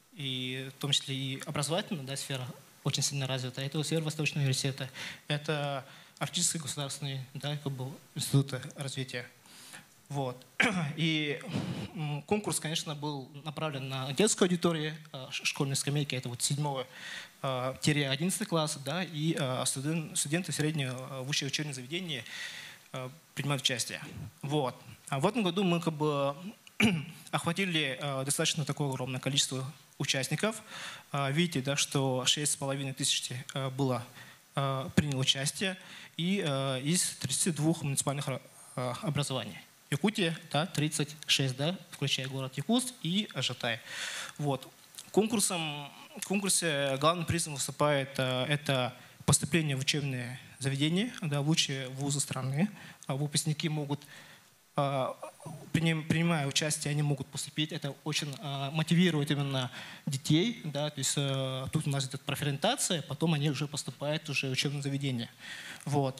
и в том числе и образовательная, да, сфера очень сильно развита. Это сфера Восточного университета, это Арктический государственный, да, как бы, институт развития. Вот. И конкурс, конечно, был направлен на детскую аудиторию, э, школьной скамейки, это вот седьмого одиннадцатый класс, да, и э, студент, студенты среднего э, высшего учебного заведения э, принимают участие. Вот. А в этом году мы как бы охватили э, достаточно такое огромное количество участников. Э, видите, да, что шесть с половиной тысяч э, было, э, приняло участие и э, из тридцати двух муниципальных э, образований. Якутия, да, тридцать шесть, да, включая город Якутск и Ажатай. Вот. Конкурсом В конкурсе главным призом выступает э, это поступление в учебные заведения, да, в лучшие вузы страны. А выпускники могут, э, приним, принимая участие, они могут поступить. Это очень э, мотивирует именно детей. Да, то есть, э, тут у нас идет профориентация, потом они уже поступают уже в учебное заведение. Вот.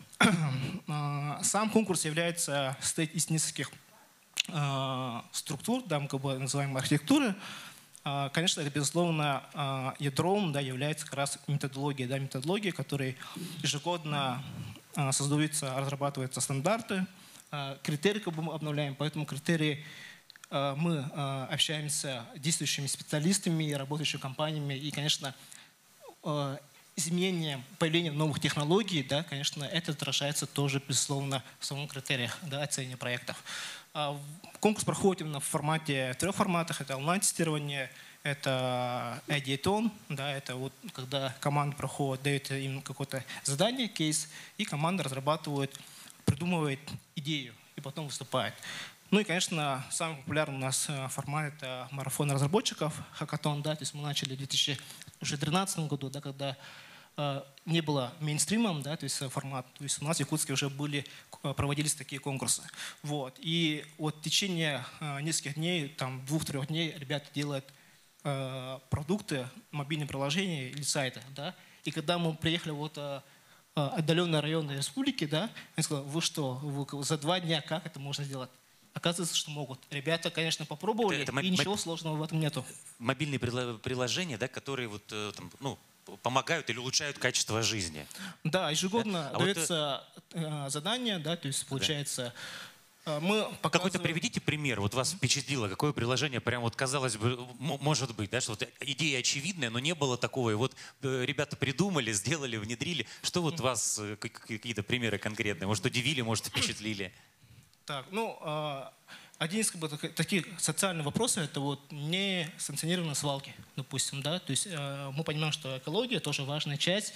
Сам конкурс является состоит из нескольких э, структур, да, мы как бы называем архитектуры. Конечно, это, безусловно, ядром, да, является как раз методология, да, методология, которой ежегодно создаются, разрабатываются стандарты, критерии как бы мы обновляем, поэтому критерии мы общаемся с действующими специалистами, работающими компаниями, и, конечно, изменение, появление новых технологий, да, конечно, это отражается тоже, безусловно, в самом критериях, да, оценивания проектов. Конкурс проходит именно в формате, в трех форматах. Это онлайн-тестирование, это идеатон, да, это вот когда команда проходит, дает им какое-то задание, кейс, и команда разрабатывает, придумывает идею и потом выступает. Ну и, конечно, самый популярный у нас формат — это марафон разработчиков, хакатон, да, то есть мы начали в две тысячи тринадцатом году, да, когда э, не было мейнстримом, да, то есть формат, то есть у нас в Якутске уже были, проводились такие конкурсы. Вот. И вот в течение э, нескольких дней, там двух-трех дней ребята делают э, продукты, мобильные приложения или сайты, да, и когда мы приехали вот э, отдаленные районы республики, да, они сказали: вы что, вы за два дня как это можно сделать? Оказывается, что могут. Ребята, конечно, попробовали, это, это и ничего сложного в этом нету. Мобильные приложения, да, которые вот, там, ну, помогают или улучшают качество жизни. Да, ежегодно да? А дается вот, задание, да, то есть получается... Да. Мы показываем... Какой-то приведите пример, вот вас впечатлило, какое приложение прям вот казалось бы, может быть, да, что вот идея очевидная, но не было такого, и вот ребята придумали, сделали, внедрили. Что вот вас, какие-то примеры конкретные, может удивили, может впечатлили? Так, ну, один из как бы, таких социальных вопросов — это вот несанкционированные свалки, допустим, да, то есть э, мы понимаем, что экология тоже важная часть,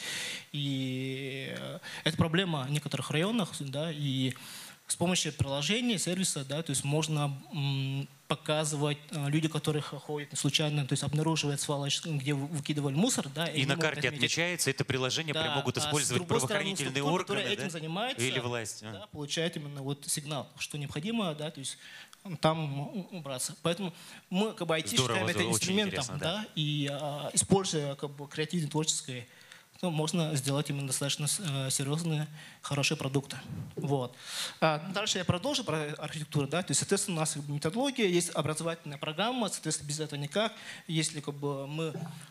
и э, это проблема в некоторых районах, да, и с помощью приложения, сервиса, да, то есть можно м, показывать э, люди, которые ходят случайно, то есть обнаруживают свалочку, где выкидывали мусор, да, и, и на карте отметить. Отмечается, это приложение да, прям могут использовать а правоохранительные стороны, органы, этим да? занимается, Или власть. Да, получает именно вот сигнал, что необходимо, да, то есть там убраться. Поэтому мы как бы ай ти Здорово, считаем это инструментом, да, да, и а, используя как бы креативное творческое, ну, можно сделать именно достаточно э, серьезные, хорошие продукты. Вот. А дальше я продолжу про архитектуру, да, то есть, соответственно, у нас как бы методология, есть образовательная программа, соответственно, без этого никак. Если как бы мы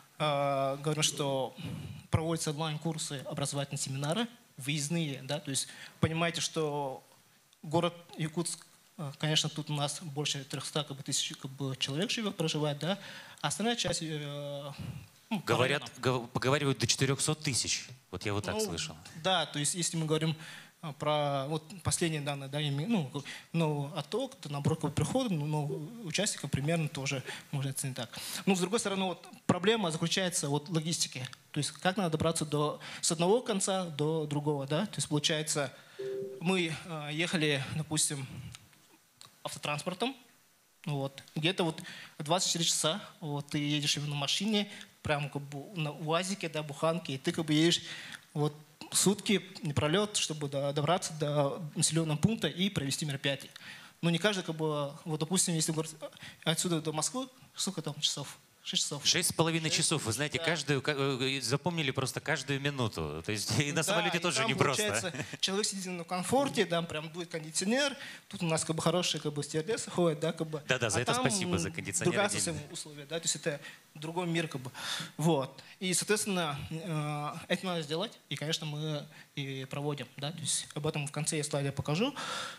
э, говорим, что проводятся онлайн-курсы, образовательные семинары, выездные, да, то есть понимаете, что город Якутск, конечно, тут у нас больше трехсот как бы, тысяч как бы, человек живет, проживает, да, а остальная часть... Э, ну, Говорят, гов, поговаривают до четырехсот тысяч. Вот я вот так ну, слышал. Да, то есть если мы говорим про вот последние данные, да, ну, ну отток, то наоборот прихода, ну, ну, участников примерно тоже можно оценить так. Ну, с другой стороны, вот проблема заключается вот в логистике. То есть как надо добраться до, с одного конца до другого, да. То есть получается, мы э, ехали, допустим, автотранспортом, вот, где-то вот двадцать четыре часа, вот, ты едешь на машине, прямо как бы на УАЗике, да, буханке, и ты как бы едешь вот сутки напролет, чтобы добраться до населенного пункта и провести мероприятие. Но не каждый, как бы, вот, допустим, если говорить отсюда до Москвы, сколько там часов? Шесть часов. Шесть с половиной часов. Вы знаете, да. каждую, запомнили просто каждую минуту. То есть и на да, самолете и тоже там, непросто. Человек сидит на комфорте, там прям дует кондиционер, тут у нас как бы хорошие как бы стюардессы ходят, да, как бы. Да-да, за а это там спасибо, за кондиционер. Другая совсем условия, да, то есть это другой мир как бы. Вот. И, соответственно, это надо сделать, и, конечно, мы и проводим, да, то есть об этом в конце я слайда покажу.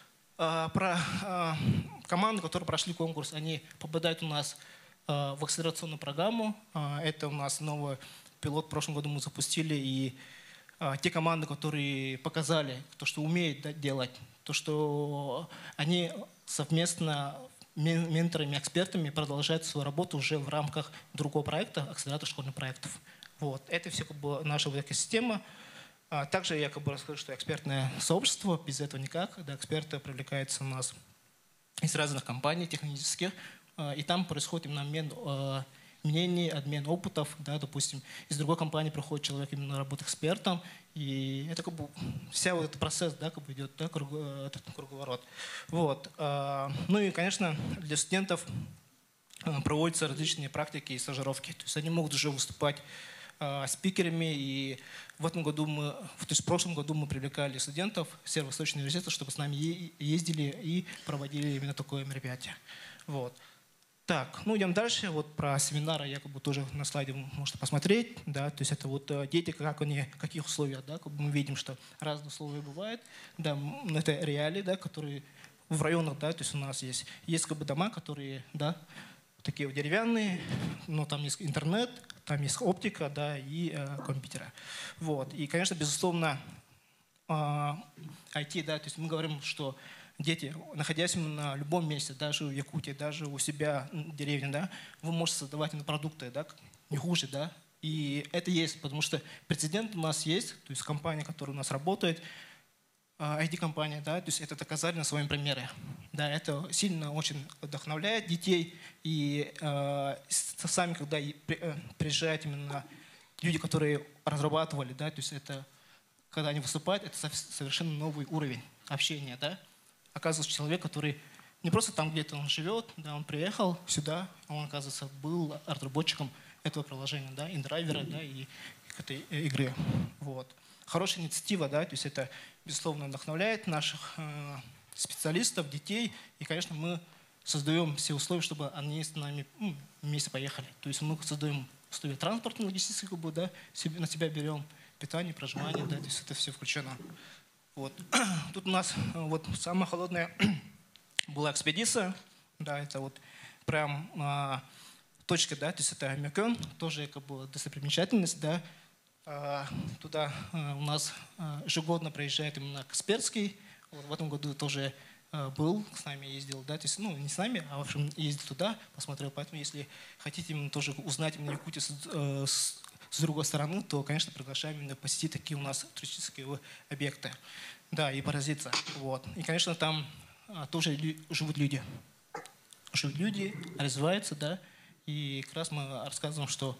Про команды, которые прошли конкурс, они попадают у нас в акселерационную программу. Это у нас новый пилот в прошлом году мы запустили. И те команды, которые показали то, что умеют делать, то, что они совместно менторами, экспертами продолжают свою работу уже в рамках другого проекта, акселератора школьных проектов. Вот. Это все как бы наша вот экосистема. Также я как бы расскажу, что экспертное сообщество, без этого никак. Да, эксперты привлекаются у нас из разных компаний технических. И там происходит именно обмен э, мнений, обмен опытов. Да, допустим, из другой компании приходит человек именно работать экспертом. И это как бы вся вот этот процесс, да, как бы идет, да, круг, этот круговорот. Вот. Э, ну и, конечно, для студентов э, проводятся различные практики и стажировки. То есть они могут уже выступать э, спикерами. И в этом году мы, то есть в прошлом году мы привлекали студентов Северо-Восточного университета, чтобы с нами ездили и проводили именно такое мероприятие. Вот. Так, ну идем дальше. Вот про семинары я как бы тоже на слайде можете посмотреть. Да, то есть это вот дети, как они, в каких условиях, да, как бы мы видим, что разные условия бывают. Да, это реалии, да, которые в районах, да, то есть у нас есть. Есть как бы дома, которые, да, такие вот деревянные, но там есть интернет, там есть оптика, да, и э, компьютеры. Вот. И, конечно, безусловно, э, ай ти, да, то есть мы говорим, что дети, находясь на любом месте, даже в Якутии, даже у себя в деревне, да, вы можете создавать продукты, да, не хуже, да. И это есть, потому что прецедент у нас есть, то есть компания, которая у нас работает, ай ти-компания, да, то есть это доказали на своем примере. Да, это сильно очень вдохновляет детей. И э, сами, когда приезжают именно люди, которые разрабатывали, да, то есть это, когда они выступают, это совершенно новый уровень общения, да. Оказывается, человек, который не просто там где-то он живет, да, он приехал сюда, а он, оказывается, был разработчиком этого приложения, да, индрайвера, да, и этой игры. Вот. Хорошая инициатива, да, то есть это, безусловно, вдохновляет наших э, специалистов, детей, и, конечно, мы создаем все условия, чтобы они с нами ну, вместе поехали. То есть мы создаем условия транспортной, логистической, да, себе, на себя берем питание, проживание, да, то есть это все включено. Вот. Тут у нас вот самая холодная была экспедиция, да, это вот прям а, точка, да, то есть это Мекон, тоже как бы достопримечательность, да. А, туда а, у нас а, ежегодно приезжает именно Касперский, вот, в этом году тоже был, с нами ездил, да, то есть, ну, не с нами, а, в общем, ездил туда, посмотрел. Поэтому, если хотите именно тоже узнать именно Якутию с, э, с, с другой стороны, то, конечно, приглашаем именно посетить такие у нас туристические объекты, да, и поразиться, вот. И, конечно, там а, тоже лю живут люди, живут люди, развиваются, да, и как раз мы рассказываем, что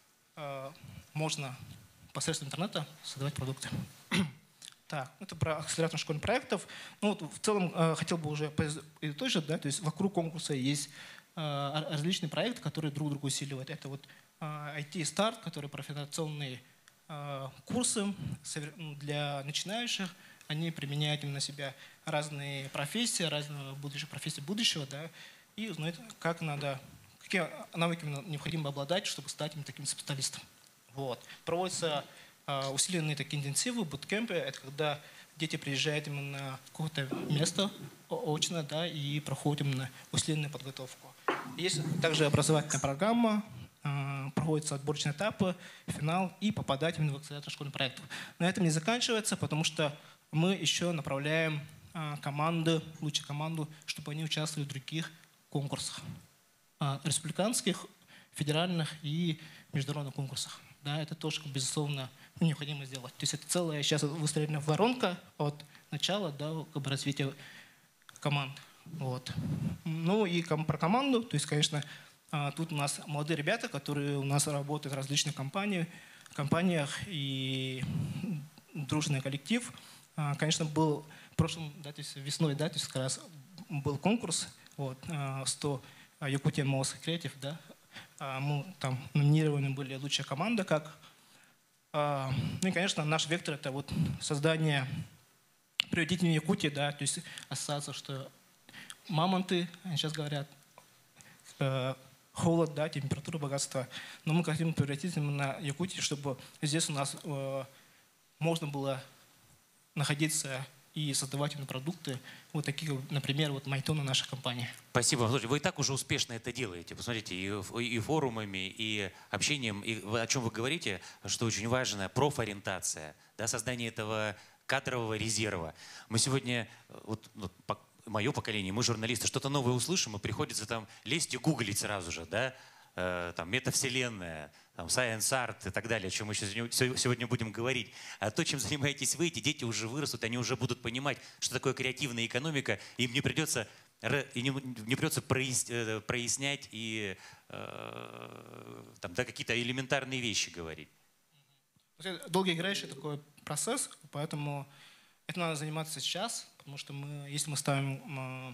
э, можно посредством интернета создавать продукты. Так, это про акселератор школьных проектов. Ну, вот в целом э, хотел бы уже подытожить, да, то есть вокруг конкурса есть э, различные проекты, которые друг друга усиливают. Это вот э, ай ти-старт, который профориентационные э, курсы для начинающих. Они применяют именно на себя разные профессии, разные будущие профессии будущего, да, и узнают, как надо, какие навыки необходимо обладать, чтобы стать именно таким специалистом. Вот. Проводятся усиленные такие интенсивы, буткемпы. Это когда дети приезжают именно на какое-то место очно, да, и проходят именно усиленную подготовку. Есть также образовательная программа, проводятся отборочные этапы, финал и попадать именно в акселератор школьных проектов. На этом не заканчивается, потому что мы еще направляем команды, лучшую команду, чтобы они участвовали в других конкурсах. Республиканских, федеральных и международных конкурсах. Да, это тоже, безусловно, необходимо сделать. То есть это целая сейчас выстроена воронка от начала до как бы, развития команд. Вот. Ну и про команду, то есть, конечно, тут у нас молодые ребята, которые у нас работают в различных компаниях, компаниях и дружный коллектив. Конечно, был в прошлом, да, то есть весной, да, то есть как раз был конкурс, вот, сто Якутия Most Creative, да. Мы там номинированы были лучшая команда, как. Ну и, конечно, наш вектор — это вот создание приоритетной Якутии, да, то есть ассоциация, что мамонты, они сейчас говорят, холод, да, температура, богатство. Но мы хотим приоритет именно на Якутии, чтобы здесь у нас можно было находиться и создавать именно продукты, вот такие, например, вот Майтона, наша компания. Спасибо. Слушайте, вы и так уже успешно это делаете. Посмотрите, и, и форумами, и общением, и о чем вы говорите, что очень важно, профориентация, да, создание этого кадрового резерва. Мы сегодня, вот, вот мое поколение, мы журналисты, что-то новое услышим, и приходится там лезть и гуглить сразу же, да, э, там метавселенная, там, Science Art и так далее, о чем мы сегодня будем говорить. А то, чем занимаетесь вы, эти дети уже вырастут, они уже будут понимать, что такое креативная экономика, им не придется, и не, не придется прояснять и э, там, да, какие-то элементарные вещи говорить. Долгоиграющий такой процесс, поэтому это надо заниматься сейчас, потому что мы, если мы ставим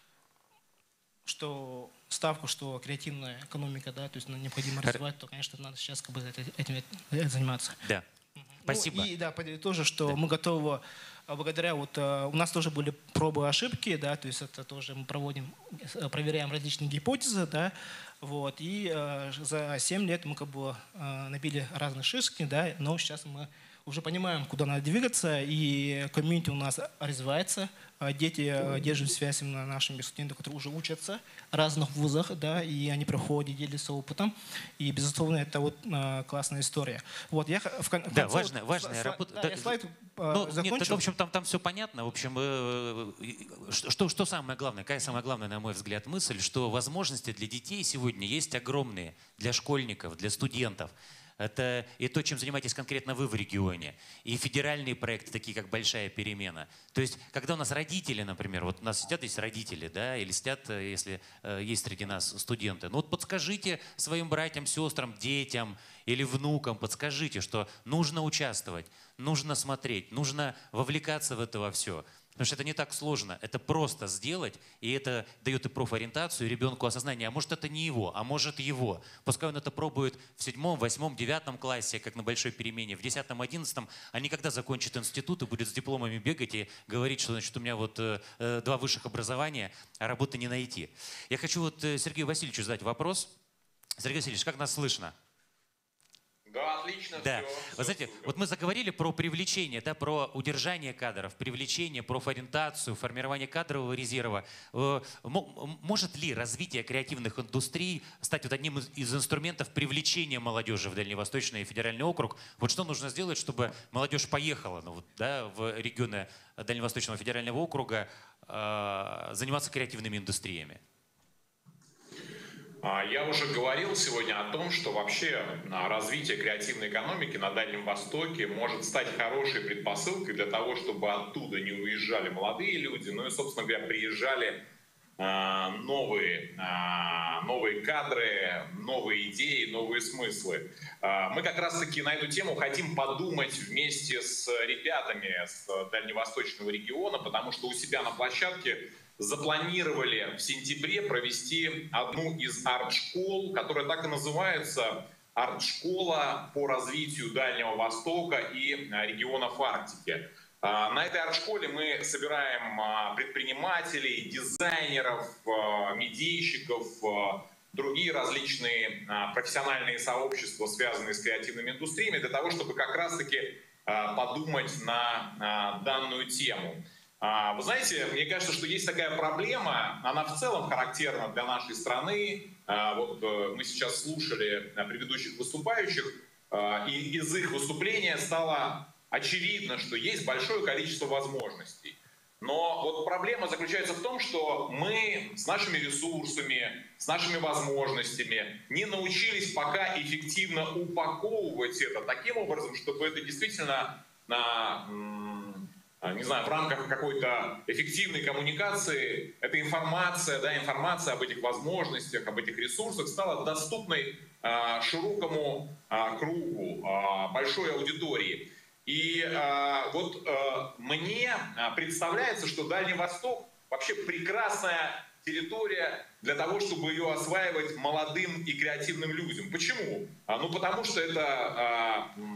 что ставку, что креативная экономика, да, то есть необходимо развивать, то, конечно, надо сейчас как бы этим, этим заниматься. Да. Спасибо. Ну, и да, тоже, что да. мы готовы, благодаря вот у нас тоже были пробы и ошибки, да, то есть это тоже мы проводим, проверяем различные гипотезы, да, вот, и э, за семь лет мы как бы э, набили разные шишки, да, но сейчас мы уже понимаем, куда надо двигаться, и комьюнити у нас развивается. Дети держат связь именно с нашими студентами, которые уже учатся в разных вузах, да, и они приходят, делятся опытом. И, безусловно, это вот а, классная история. Вот, я в кон- да, в важная, вот, важная сла- работа. Да, да, я слайд ну, а, закончил. Нет, в общем, там, там все понятно. В общем, э, что, что самое главное, какая самая главная, на мой взгляд, мысль, что возможности для детей сегодня есть огромные, для школьников, для студентов. Это и то, чем занимаетесь конкретно вы в регионе. И федеральные проекты, такие как «Большая перемена». То есть, когда у нас родители, например, вот у нас сидят здесь родители, да, или сидят, если э, есть среди нас студенты, ну вот подскажите своим братьям, сестрам, детям или внукам, подскажите, что нужно участвовать, нужно смотреть, нужно вовлекаться в это во все. Потому что это не так сложно. Это просто сделать, и это дает и профориентацию, и ребенку осознание. А может, это не его, а может, его. Пускай он это пробует в седьмом, восьмом, девятом классе, как на большой перемене, в десятом, одиннадцатом, а не когда закончит институт и будет с дипломами бегать и говорить, что, значит, у меня вот э, два высших образования, а работы не найти. Я хочу вот Сергею Васильевичу задать вопрос. Сергей Васильевич, как нас слышно? Да, отлично. Да. Все, Вы знаете, супер. вот мы заговорили про привлечение, да, про удержание кадров, привлечение, профориентацию, формирование кадрового резерва. Э, мо- Может ли развитие креативных индустрий стать вот одним из, из инструментов привлечения молодежи в Дальневосточный федеральный округ? Вот что нужно сделать, чтобы молодежь поехала, ну, вот, да, в регионы Дальневосточного федерального округа э, заниматься креативными индустриями? Я уже говорил сегодня о том, что вообще развитие креативной экономики на Дальнем Востоке может стать хорошей предпосылкой для того, чтобы оттуда не уезжали молодые люди, ну и, собственно говоря, приезжали новые, новые кадры, новые идеи, новые смыслы. Мы как раз-таки на эту тему хотим подумать вместе с ребятами с Дальневосточного региона, потому что у себя на площадке запланировали в сентябре провести одну из арт-школ, которая так и называется «Арт-школа по развитию Дальнего Востока и регионов Арктики». На этой арт-школе мы собираем предпринимателей, дизайнеров, медийщиков, другие различные профессиональные сообщества, связанные с креативными индустриями, для того, чтобы как раз-таки подумать на данную тему. Вы знаете, мне кажется, что есть такая проблема, она в целом характерна для нашей страны. Вот мы сейчас слушали предыдущих выступающих, и из их выступления стало очевидно, что есть большое количество возможностей. Но вот проблема заключается в том, что мы с нашими ресурсами, с нашими возможностями не научились пока эффективно упаковывать это таким образом, чтобы это действительно на... не знаю, в рамках какой-то эффективной коммуникации эта информация, да, информация об этих возможностях, об этих ресурсах стала доступной э, широкому э, кругу, э, большой аудитории. И э, вот э, мне представляется, что Дальний Восток вообще прекрасная территория для того, чтобы ее осваивать молодым и креативным людям. Почему? А, ну, потому что это... Э,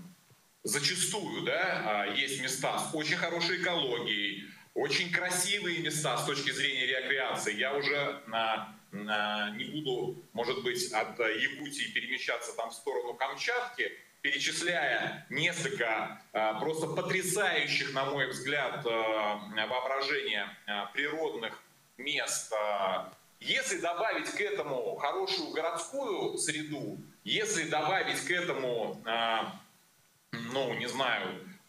Зачастую, да, есть места с очень хорошей экологией, очень красивые места с точки зрения рекреации. Я уже на, на, не буду, может быть, от Якутии перемещаться там в сторону Камчатки, перечисляя несколько а, просто потрясающих, на мой взгляд, а, воображения а, природных мест. А, если добавить к этому хорошую городскую среду, если добавить к этому... А, ну, не знаю,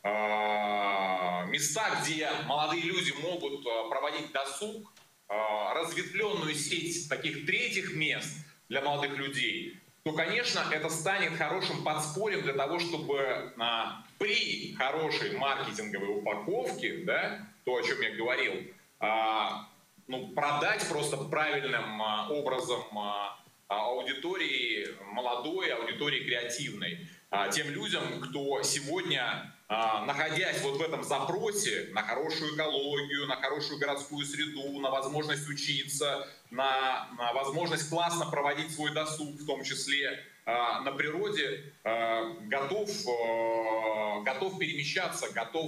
места, где молодые люди могут проводить досуг, разветвленную сеть таких третьих мест для молодых людей, то, конечно, это станет хорошим подспорьем для того, чтобы при хорошей маркетинговой упаковке, да, то, о чем я говорил, ну, продать просто правильным образом аудитории молодой, аудитории креативной. Тем людям, кто сегодня, находясь вот в этом запросе на хорошую экологию, на хорошую городскую среду, на возможность учиться, на, на возможность классно проводить свой досуг, в том числе на природе, готов, готов перемещаться, готов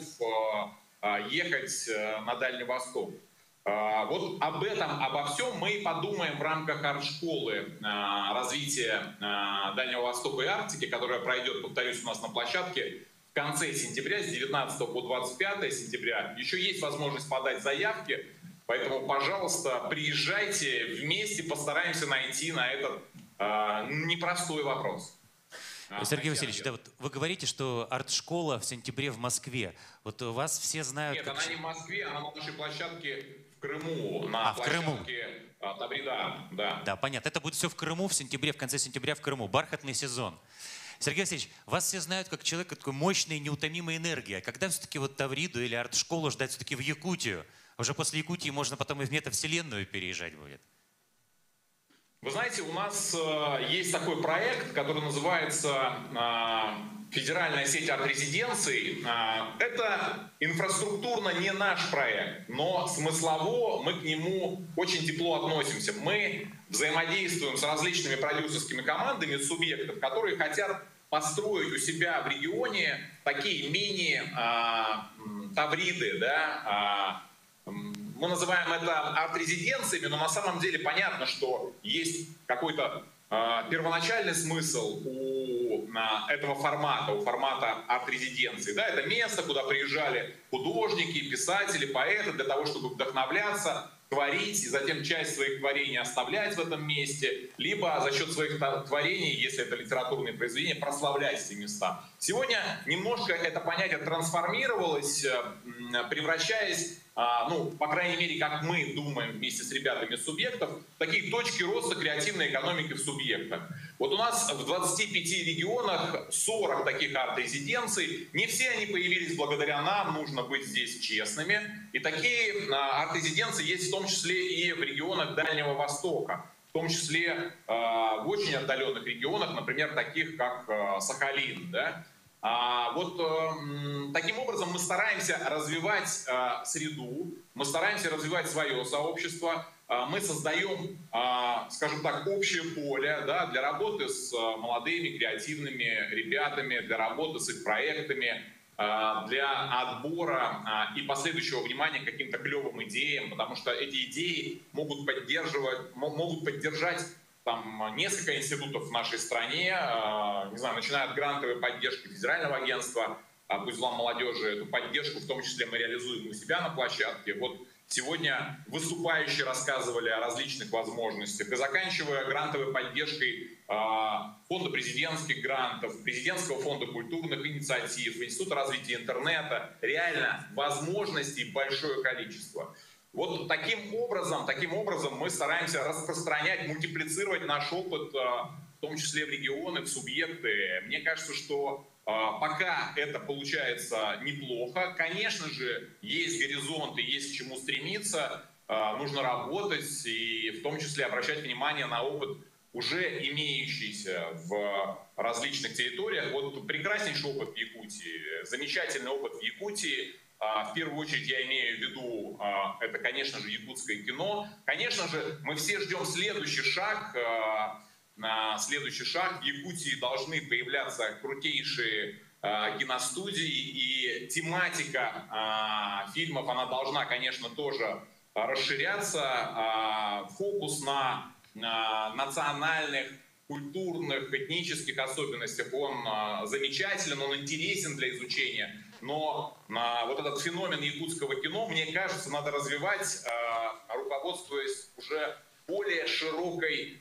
ехать на Дальний Восток. Вот об этом, обо всем мы и подумаем в рамках арт-школы развития Дальнего Востока и Арктики, которая пройдет, повторюсь, у нас на площадке в конце сентября, с девятнадцатого по двадцать пятое сентября. Еще есть возможность подать заявки, поэтому, пожалуйста, приезжайте вместе, постараемся найти на этот непростой вопрос. Сергей Васильевич, да, вот вы говорите, что арт-школа в сентябре в Москве. Вот вас все знают... Нет, как... она не в Москве, она на нашей площадке в Крыму. На а, в Крыму. Таврида, да. Да, понятно. Это будет все в Крыму в сентябре, в конце сентября в Крыму. Бархатный сезон. Сергей Васильевич, вас все знают как человека такой мощной, неутомимой энергии. А когда все-таки вот Тавриду или арт-школу ждать все-таки в Якутию? Уже после Якутии можно потом и в метавселенную переезжать будет. Вы знаете, у нас э, есть такой проект, который называется э, «Федеральная сеть арт-резиденций». Э, это инфраструктурно не наш проект, но смыслово мы к нему очень тепло относимся. Мы взаимодействуем с различными продюсерскими командами субъектов, которые хотят построить у себя в регионе такие мини-тавриды, да, э, мы называем это арт-резиденциями, но на самом деле понятно, что есть какой-то э, первоначальный смысл у э, этого формата, формата арт-резиденции. Да, это место, куда приезжали художники, писатели, поэты для того, чтобы вдохновляться, творить и затем часть своих творений оставлять в этом месте, либо за счет своих творений, если это литературные произведения, прославлять эти места. Сегодня немножко это понятие трансформировалось, превращаясь, ну, по крайней мере, как мы думаем вместе с ребятами субъектов, такие точки роста креативной экономики в субъектах. Вот у нас в двадцати пяти регионах сорок таких арт-резиденций. Не все они появились благодаря нам, нужно быть здесь честными. И такие арт-резиденции есть в том числе и в регионах Дальнего Востока. В том числе э, в очень отдаленных регионах, например, таких как э, Сахалин. Да? А вот э, таким образом мы стараемся развивать э, среду, мы стараемся развивать свое сообщество, э, мы создаем, э, скажем так, общее поле, да, для работы с э, молодыми креативными ребятами, для работы с их проектами, для отбора и последующего внимания к каким-то клевым идеям, потому что эти идеи могут поддерживать, могут поддержать там несколько институтов в нашей стране, не знаю, начиная от грантовой поддержки федерального агентства по делам молодежи, эту поддержку в том числе мы реализуем у себя на площадке. Вот сегодня выступающие рассказывали о различных возможностях, и заканчивая грантовой поддержкой фонда президентских грантов, президентского фонда культурных инициатив, Института развития интернета, реально возможностей большое количество. Вот таким образом, таким образом мы стараемся распространять, мультиплицировать наш опыт, в том числе в регионы, в субъекты. Мне кажется, что пока это получается неплохо. Конечно же, есть горизонты, есть к чему стремиться, нужно работать и в том числе обращать внимание на опыт, уже имеющийся в различных территориях. Вот прекраснейший опыт в Якутии, замечательный опыт в Якутии. В первую очередь я имею в виду, это, конечно же, якутское кино. Конечно же, мы все ждем следующий шаг. На следующий шаг в Якутии должны появляться крутейшие киностудии, и тематика фильмов, она должна, конечно, тоже расширяться. Фокус на национальных, культурных, этнических особенностях, он замечателен, он интересен для изучения. Но вот этот феномен якутского кино, мне кажется, надо развивать, руководствуясь уже более широкой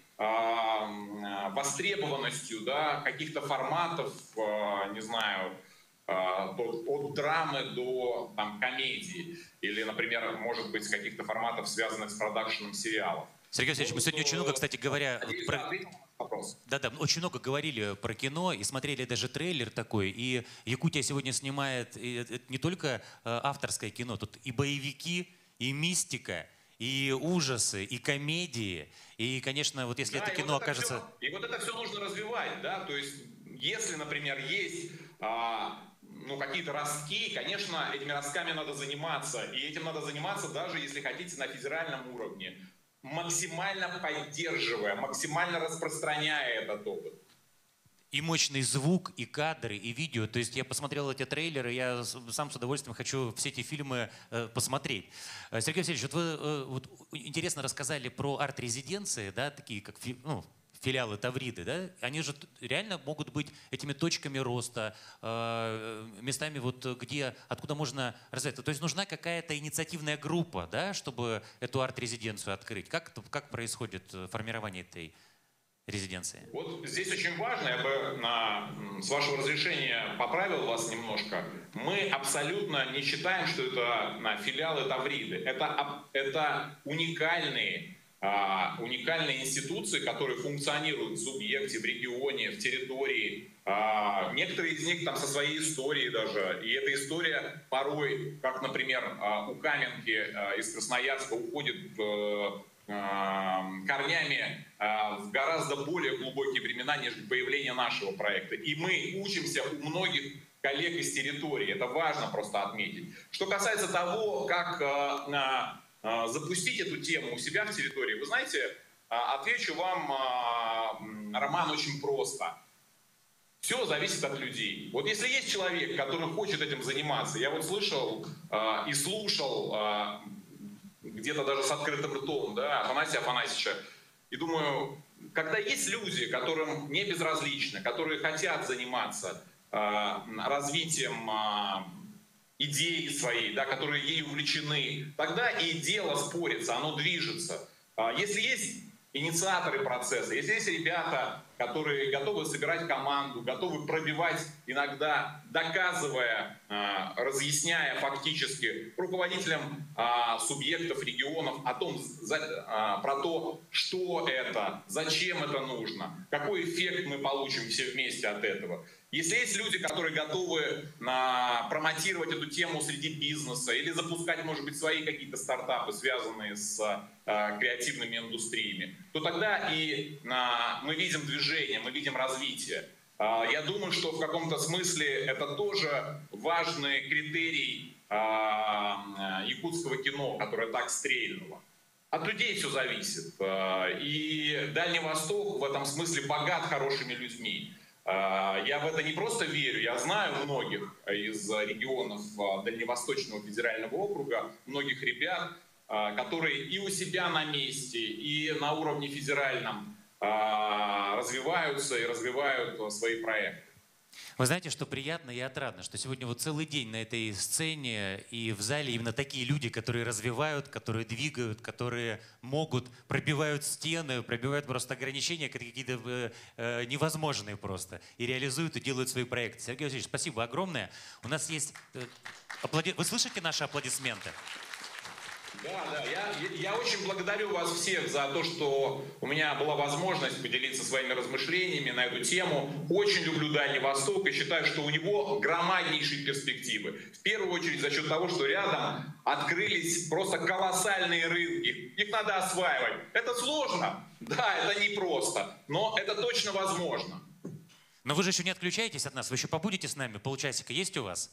востребованностью, да, каких-то форматов, не знаю, от, от драмы до там, комедии. Или, например, может быть, каких-то форматов, связанных с продакшеном сериалов. Сергей Васильевич, мы сегодня очень много, кстати говоря, вот про... Да-да, очень много говорили про кино и смотрели даже трейлер такой. И Якутия сегодня снимает не только авторское кино, тут и боевики, и мистика, и ужасы, и комедии. И, конечно, вот если да, это кино вот это окажется... Все, и вот это все нужно развивать, да, то есть если, например, есть... А... ну, какие-то ростки, конечно, этими ростками надо заниматься. И этим надо заниматься даже, если хотите, на федеральном уровне. Максимально поддерживая, максимально распространяя этот опыт. И мощный звук, и кадры, и видео. То есть я посмотрел эти трейлеры, я сам с удовольствием хочу все эти фильмы э, посмотреть. Сергей Васильевич, вот вы э, вот, интересно рассказали про арт-резиденции, да, такие как... Ну, филиалы Тавриды, да, они же реально могут быть этими точками роста, э, местами, вот, где, откуда можно развиваться. То есть нужна какая-то инициативная группа, да, чтобы эту арт-резиденцию открыть. Как, как происходит формирование этой резиденции? Вот здесь очень важно, я бы, на, с вашего разрешения, поправил вас немножко. Мы абсолютно не считаем, что это на, филиалы Тавриды. Это, это уникальные уникальные институции, которые функционируют в субъекте, в регионе, в территории. Некоторые из них там со своей историей даже. И эта история порой, как, например, у Каменки из Красноярска, уходит корнями в гораздо более глубокие времена, нежели появление нашего проекта. И мы учимся у многих коллег из территории. Это важно просто отметить. Что касается того, как запустить эту тему у себя в территории, вы знаете, отвечу вам, Роман, очень просто. Все зависит от людей. Вот если есть человек, который хочет этим заниматься, я вот слышал и слушал где-то даже с открытым ртом, да, Афанасия Афанасьевича, и думаю, когда есть люди, которым не безразлично, которые хотят заниматься э, развитием э, идеи своей, да, которые ей увлечены, тогда и дело спорится, оно движется. Э, если есть инициаторы процесса, если есть ребята, которые готовы собирать команду, готовы пробивать иногда, доказывая, э, разъясняя фактически руководителям э, субъектов, регионов о том, за, э, про то, что это, зачем это нужно, какой эффект мы получим все вместе от этого. Если есть люди, которые готовы э, промотировать эту тему среди бизнеса или запускать, может быть, свои какие-то стартапы, связанные с э, креативными индустриями, то тогда и э, мы видим движение, мы видим развитие. Я думаю, что в каком-то смысле это тоже важный критерий якутского кино, которое так стрельнуло. От людей все зависит. И Дальний Восток в этом смысле богат хорошими людьми. Я в это не просто верю, я знаю многих из регионов Дальневосточного федерального округа, многих ребят, которые и у себя на месте, и на уровне федеральном развиваются и развивают свои проекты. Вы знаете, что приятно и отрадно, что сегодня вот целый день на этой сцене и в зале именно такие люди, которые развивают, которые двигают, которые могут, пробивают стены, пробивают просто ограничения какие-то э, невозможные просто, и реализуют, и делают свои проекты. Сергей Васильевич, спасибо огромное. У нас есть... Э, аплоди... Вы слышите наши аплодисменты? Да, да, я, я очень благодарю вас всех за то, что у меня была возможность поделиться своими размышлениями на эту тему. Очень люблю Дальний Восток и считаю, что у него громаднейшие перспективы. В первую очередь за счет того, что рядом открылись просто колоссальные рынки. Их надо осваивать. Это сложно, да, это непросто, но это точно возможно. Но вы же еще не отключаетесь от нас, вы еще побудете с нами, полчасика есть у вас?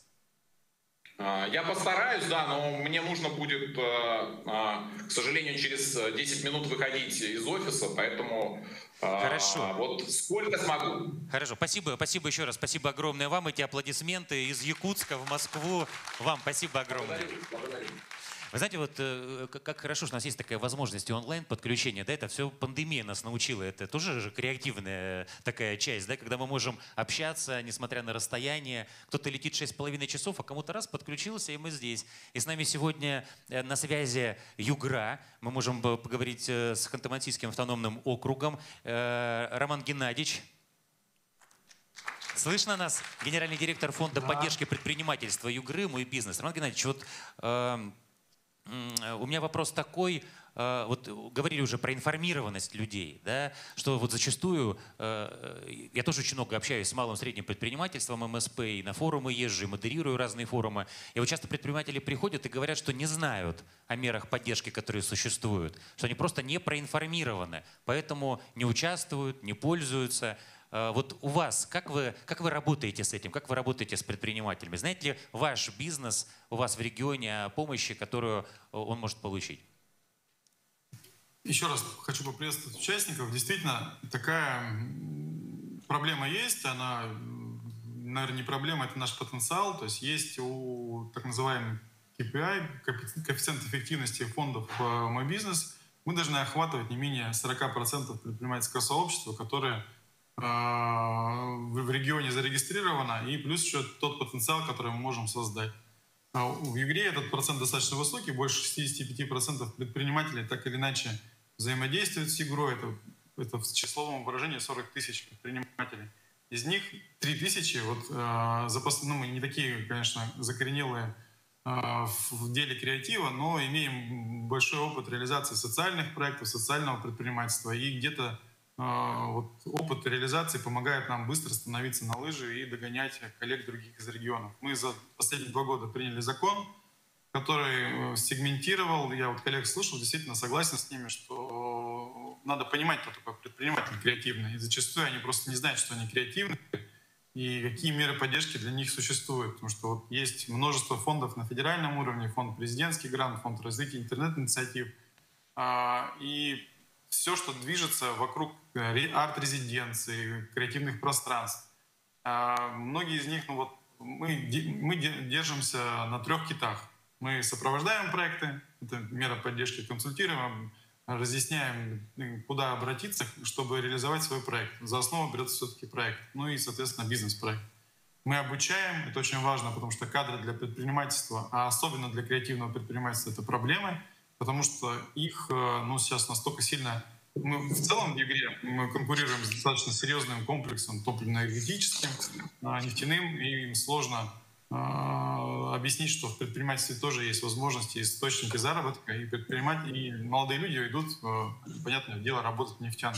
Я постараюсь, да, но мне нужно будет, к сожалению, через десять минут выходить из офиса, поэтому Хорошо. Вот сколько смогу. Хорошо, спасибо, спасибо еще раз, спасибо огромное вам, эти аплодисменты из Якутска в Москву, вам спасибо огромное. Благодарю, благодарю. Вы знаете, вот как хорошо, что у нас есть такая возможность онлайн-подключения, да, это все пандемия нас научила, это тоже же креативная такая часть, да, когда мы можем общаться, несмотря на расстояние, кто-то летит шесть с половиной часов, а кому-то раз подключился, и мы здесь. И с нами сегодня на связи Югра, мы можем поговорить с Ханты-Мансийским автономным округом, Роман Геннадьевич. Слышно нас? Генеральный директор фонда да. поддержки предпринимательства Югры, «Мой бизнес». Роман Геннадьевич, вот... Э, У меня вопрос такой, вот говорили уже про информированность людей, да, что вот зачастую, я тоже очень много общаюсь с малым и средним предпринимательством, эм эс пэ, и на форумы езжу, и модерирую разные форумы. И вот часто предприниматели приходят и говорят, что не знают о мерах поддержки, которые существуют, что они просто не проинформированы, поэтому не участвуют, не пользуются. Вот у вас, как вы, как вы работаете с этим, как вы работаете с предпринимателями? Знаете ли ваш бизнес у вас в регионе о помощи, которую он может получить? Еще раз хочу поприветствовать участников. Действительно, такая проблема есть. Она, наверное, не проблема, это наш потенциал. То есть есть у так называемых кей пи ай, коэффициент эффективности фондов «Мой бизнес», мы должны охватывать не менее сорока процентов предпринимательского сообщества, которое в регионе зарегистрировано, и плюс еще тот потенциал, который мы можем создать. В Югре этот процент достаточно высокий, больше шестидесяти пяти процентов предпринимателей так или иначе взаимодействуют с Югрой. Это, это в числовом выражении сорок тысяч предпринимателей. Из них три тысячи, вот, э, запас, ну, мы не такие, конечно, закоренелые э, в деле креатива, но имеем большой опыт реализации социальных проектов, социального предпринимательства, и где-то вот опыт реализации помогает нам быстро становиться на лыжи и догонять коллег других из регионов. Мы за последние два года приняли закон, который сегментировал, я вот коллег слышал, действительно согласен с ними, что надо понимать, кто такой предприниматель креативный. И зачастую они просто не знают, что они креативны и какие меры поддержки для них существуют. Потому что вот есть множество фондов на федеральном уровне, фонд президентский грант, фонд развития интернет-инициатив. И все, что движется вокруг арт-резиденций, креативных пространств. Многие из них, ну вот, мы, мы держимся на трех китах. Мы сопровождаем проекты, это мера поддержки, консультируем, разъясняем, куда обратиться, чтобы реализовать свой проект. За основу берется все-таки проект, ну и, соответственно, бизнес-проект. Мы обучаем, это очень важно, потому что кадры для предпринимательства, а особенно для креативного предпринимательства, это проблемы, потому что их ну, сейчас настолько сильно... Мы в целом в игре мы конкурируем с достаточно серьезным комплексом топливно-энергетическим, нефтяным, и им сложно э, объяснить, что в предпринимательстве тоже есть возможности, источники заработка, и предприниматели, и молодые люди идут, э, понятное дело, работать в нефтянку.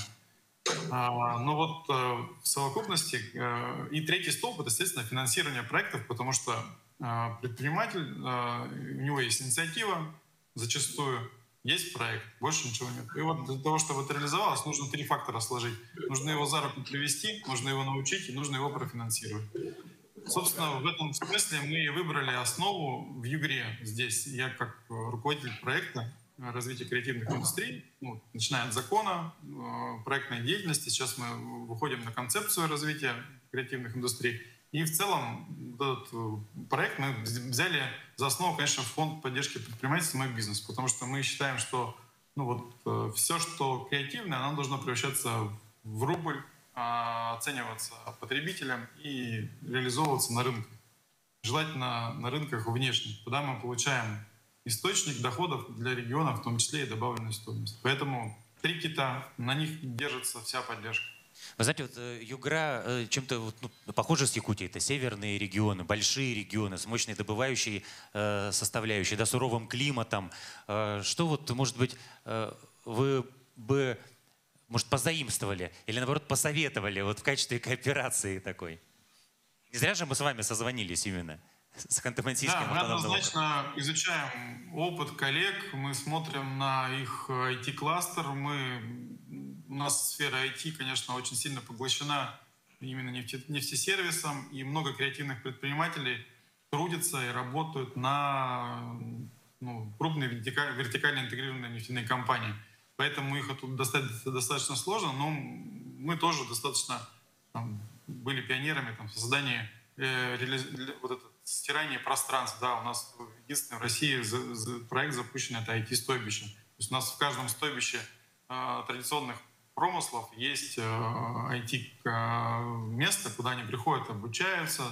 А, но вот э, в совокупности э, и третий столб — это, естественно, финансирование проектов, потому что э, предприниматель, э, у него есть инициатива, зачастую есть проект, больше ничего нет. И вот для того, чтобы это реализовалось, нужно три фактора сложить. Нужно его заработок привести, нужно его научить и нужно его профинансировать. Собственно, в этом смысле мы выбрали основу в Югре здесь. Я как руководитель проекта развития креативных индустрий, ну, начиная от закона, проектной деятельности. Сейчас мы выходим на концепцию развития креативных индустрий. И в целом этот проект мы взяли за основу, конечно, фонд поддержки предпринимательства «Мой бизнес», потому что мы считаем, что ну, вот, все, что креативное, оно должно превращаться в рубль, оцениваться потребителем и реализовываться на рынке. Желательно на рынках внешних, куда мы получаем источник доходов для регионов, в том числе и добавленную стоимость. Поэтому три кита, на них держится вся поддержка. Вы знаете, вот Югра чем-то вот, ну, похожа с Якутией. Это северные регионы, большие регионы с мощной добывающей э, составляющей, да, суровым климатом. Э, что вот, может быть, э, вы бы, может, позаимствовали или, наоборот, посоветовали вот в качестве кооперации такой? Не зря же мы с вами созвонились именно с Ханты-Мансийским. Да, мы однозначно изучаем опыт коллег, мы смотрим на их ай ти-кластер, мы... У нас сфера ай ти, конечно, очень сильно поглощена именно нефте, нефтесервисом, и много креативных предпринимателей трудятся и работают на ну, крупные вертикально, вертикально интегрированные нефтяные компании. Поэтому их оттуда достать достаточно сложно, но мы тоже достаточно там, были пионерами там, в создании э, реали... вот это стирания пространств. Да, у нас единственный в России за, за проект запущен, это ай ти-стойбище. То есть у нас в каждом стойбище э, традиционных промыслов есть ай ти-место, куда они приходят, обучаются,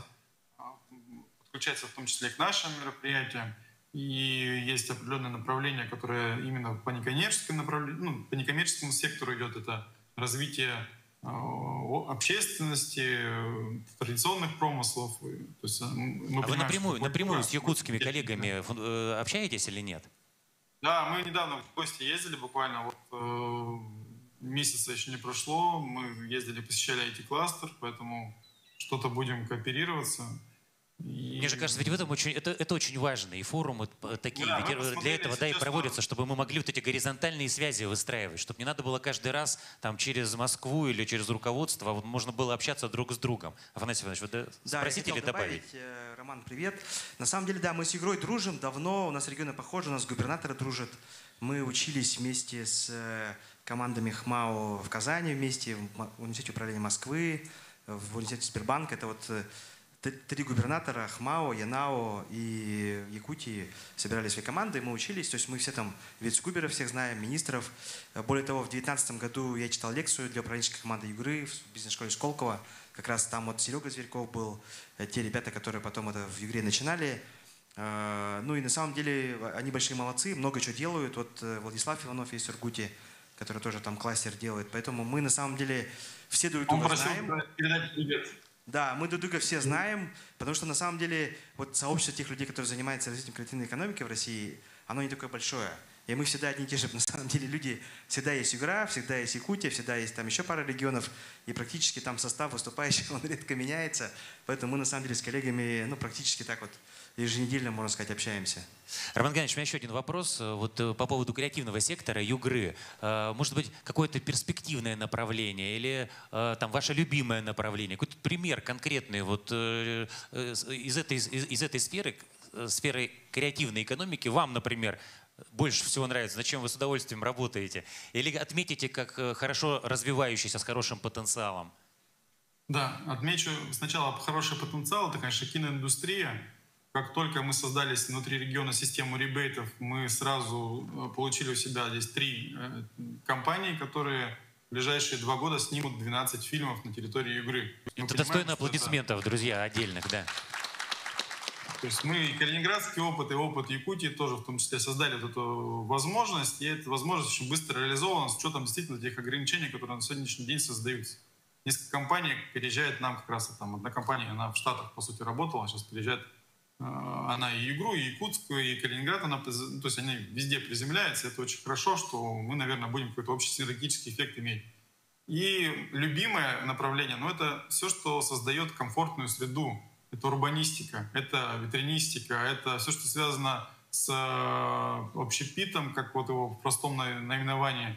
подключаются в том числе и к нашим мероприятиям. И есть определенное направление, которое именно по некоммерческому, направлению, ну, по некоммерческому сектору идет. Это развитие общественности, традиционных промыслов. То есть мы а вы напрямую, напрямую с якутскими коллегами общаетесь или нет? Да, мы недавно в гости ездили, буквально вот месяца еще не прошло, мы ездили, посещали ай ти-кластер, поэтому что-то будем кооперироваться. И... Мне же кажется, ведь в этом очень, это, это очень важно, и форумы такие, да, ведь для этого да, и проводятся, чтобы мы могли вот эти горизонтальные связи выстраивать, чтобы не надо было каждый раз там, через Москву или через руководство, а вот можно было общаться друг с другом. Афанасий Иванович, вы да, спросите или добавить? добавить? Роман, привет. На самом деле, да, мы с Югрой дружим давно, у нас регионы похожи, у нас губернаторы дружат. Мы учились вместе с командами ХМАО в Казани вместе, в университете управления Москвы, в университете Сбербанка. Это вот три губернатора, ХМАО, Янао и Якутии собирали свои команды, мы учились, то есть мы все там вице-губеров всех знаем, министров. Более того, в две тысячи девятнадцатом году я читал лекцию для управленческой команды Югры в бизнес-школе Сколково. Как раз там вот Серега Зверьков был, те ребята, которые потом это в Югре начинали. Ну и на самом деле они большие молодцы, много чего делают. Вот Владислав Иванов есть в Сургуте, который тоже там кластер делает. Поэтому мы на самом деле все друг друга Он знаем. Передать привет. Да, мы друг друга все знаем, потому что на самом деле вот сообщество тех людей, которые занимаются развитием креативной экономики в России, оно не такое большое. И мы всегда одни и те же, на самом деле, люди. Всегда есть Югра, всегда есть Якутия, всегда есть там еще пара регионов. И практически там состав выступающих, он редко меняется. Поэтому мы, на самом деле, с коллегами, ну, практически так вот еженедельно, можно сказать, общаемся. Роман Геннадьевич, у меня еще один вопрос. Вот по поводу креативного сектора Югры. Может быть, какое-то перспективное направление или там ваше любимое направление? Какой-то пример конкретный вот из этой, из, из этой сферы, сферы креативной экономики вам, например, больше всего нравится, над чем вы с удовольствием работаете? Или отметите как хорошо развивающийся, с хорошим потенциалом? Да, отмечу сначала хороший потенциал. Это, конечно, киноиндустрия. Как только мы создали внутри региона систему ребейтов, мы сразу получили у себя здесь три компании, которые в ближайшие два года снимут двенадцать фильмов на территории игры. Это достойно аплодисментов, это... друзья, отдельных, да. То есть мы и калининградский опыт, и опыт Якутии тоже в том числе создали вот эту возможность, и эта возможность очень быстро реализована с учетом действительно тех ограничений, которые на сегодняшний день создаются. Несколько компаний переезжает нам как раз, там одна компания, она в Штатах, по сути, работала, сейчас переезжает э, она и Игру, и Якутскую, и Калининград, она, то есть они везде приземляются, это очень хорошо, что мы, наверное, будем какой-то общий синергетический эффект иметь. И любимое направление, ну, это все, что создает комфортную среду. Это урбанистика, это витринистика, это все, что связано с общепитом, как вот его в простом наименовании.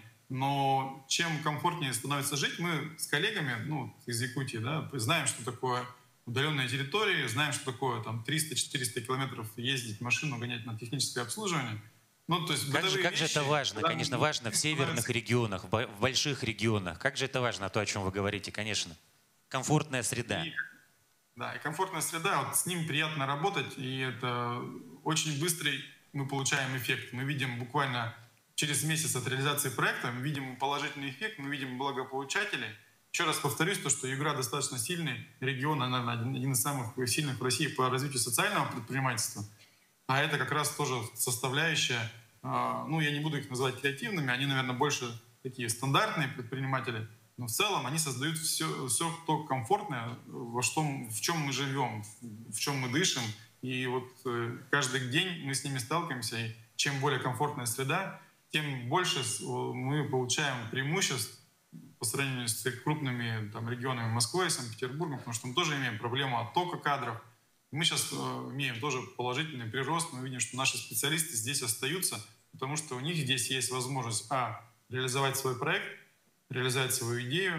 Но чем комфортнее становится жить, мы с коллегами, ну, из Якутии, да, знаем, что такое удаленные территории, знаем, что такое там триста-четыреста километров ездить машину, гонять на техническое обслуживание. Ну, то есть как же, как вещи, же это важно, конечно, важно в северных регионах, в больших регионах. Как же это важно, то, о чем вы говорите, конечно. Комфортная среда. И, да, и комфортная среда, вот с ним приятно работать, и это очень быстрый мы получаем эффект. Мы видим буквально через месяц от реализации проекта, мы видим положительный эффект, мы видим благополучателей. Еще раз повторюсь, то, что Югра достаточно сильный регион, наверное, один из самых сильных в России по развитию социального предпринимательства. А это как раз тоже составляющая, ну, я не буду их называть креативными, они, наверное, больше такие стандартные предприниматели, но в целом они создают все, все то комфортное, во что, в чем мы живем, в чем мы дышим. И вот каждый день мы с ними сталкиваемся, и чем более комфортная среда, тем больше мы получаем преимуществ по сравнению с крупными там, регионами Москвы и Санкт-Петербургом, потому что мы тоже имеем проблему оттока кадров. Мы сейчас э, имеем тоже положительный прирост, мы видим, что наши специалисты здесь остаются, потому что у них здесь есть возможность, а, реализовать свой проект, реализовать свою идею,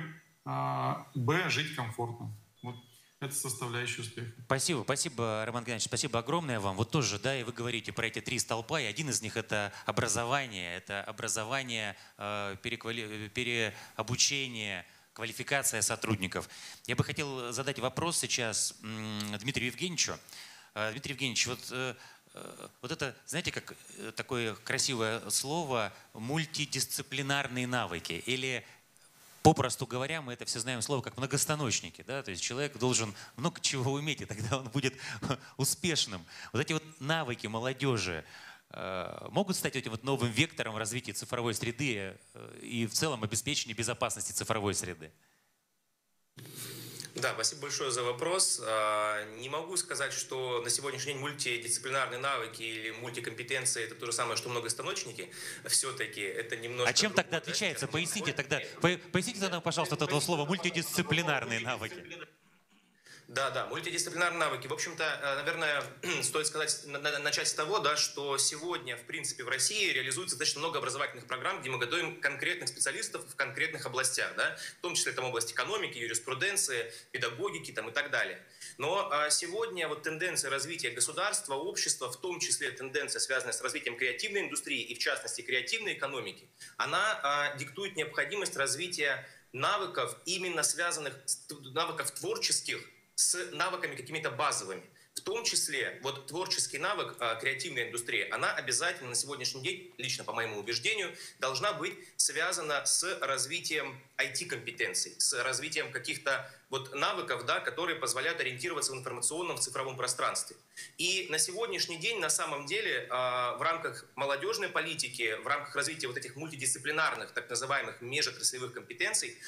а, б, жить комфортно. Вот это составляющая успеха. Спасибо, спасибо, Роман Геннадьевич, спасибо огромное вам. Вот тоже, да, и вы говорите про эти три столпа, и один из них это образование, это образование, э, переквали... переобучение, квалификация сотрудников. Я бы хотел задать вопрос сейчас Дмитрию Евгеньевичу. Дмитрий Евгеньевич, вот, вот это, знаете, как такое красивое слово мультидисциплинарные навыки, или, попросту говоря, мы это все знаем слово как многостаночники, да? То есть человек должен много чего уметь, и тогда он будет успешным. Вот эти вот навыки молодежи могут стать этим вот новым вектором развития цифровой среды и в целом обеспечения безопасности цифровой среды? Да, спасибо большое за вопрос. Не могу сказать, что на сегодняшний день мультидисциплинарные навыки или мультикомпетенции – это то же самое, что многостаночники. Все-таки это немножко… А чем другое, тогда отличается? да? Поясните тогда, поясните тогда, пожалуйста, от этого слова мультидисциплинарные навыки. Да, да, мультидисциплинарные навыки. В общем-то, наверное, стоит сказать, начать с того, да, что сегодня, в принципе, в России реализуется достаточно много образовательных программ, где мы готовим конкретных специалистов в конкретных областях, да, в том числе там область экономики, юриспруденции, педагогики там, и так далее. Но а, сегодня вот тенденция развития государства, общества, в том числе тенденция, связанная с развитием креативной индустрии и, в частности, креативной экономики, она а, диктует необходимость развития навыков, именно связанных, навыков творческих, с навыками какими-то базовыми. В том числе вот творческий навык, креативная индустрия, она обязательно на сегодняшний день, лично по моему убеждению, должна быть связана с развитием ай ти-компетенций, с развитием каких-то вот навыков, да, которые позволяют ориентироваться в информационном, в цифровом пространстве. И на сегодняшний день, на самом деле, в рамках молодежной политики, в рамках развития вот этих мультидисциплинарных, так называемых межотраслевых компетенций,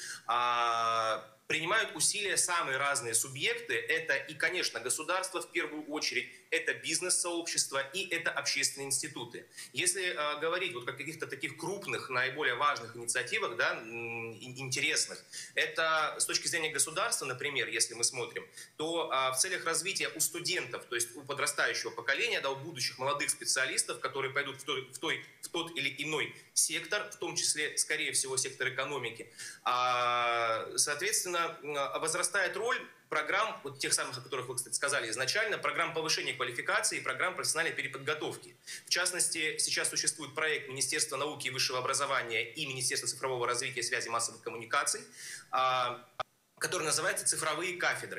принимают усилия самые разные субъекты. Это и, конечно, государство в первую очередь, это бизнес-сообщество и это общественные институты. Если э, говорить вот о каких-то таких крупных, наиболее важных инициативах, да, интересных, это с точки зрения государства, например, если мы смотрим, то э, в целях развития у студентов, то есть у подрастающего поколения, да, у будущих молодых специалистов, которые пойдут в, той, в, той, в тот или иной сектор, в том числе, скорее всего, сектор экономики, э, соответственно, возрастает роль программ, вот тех самых, о которых вы, кстати, сказали изначально, программ повышения квалификации и программ профессиональной переподготовки. В частности, сейчас существует проект Министерства науки и высшего образования и Министерства цифрового развития и связи массовых коммуникаций, который называется «Цифровые кафедры».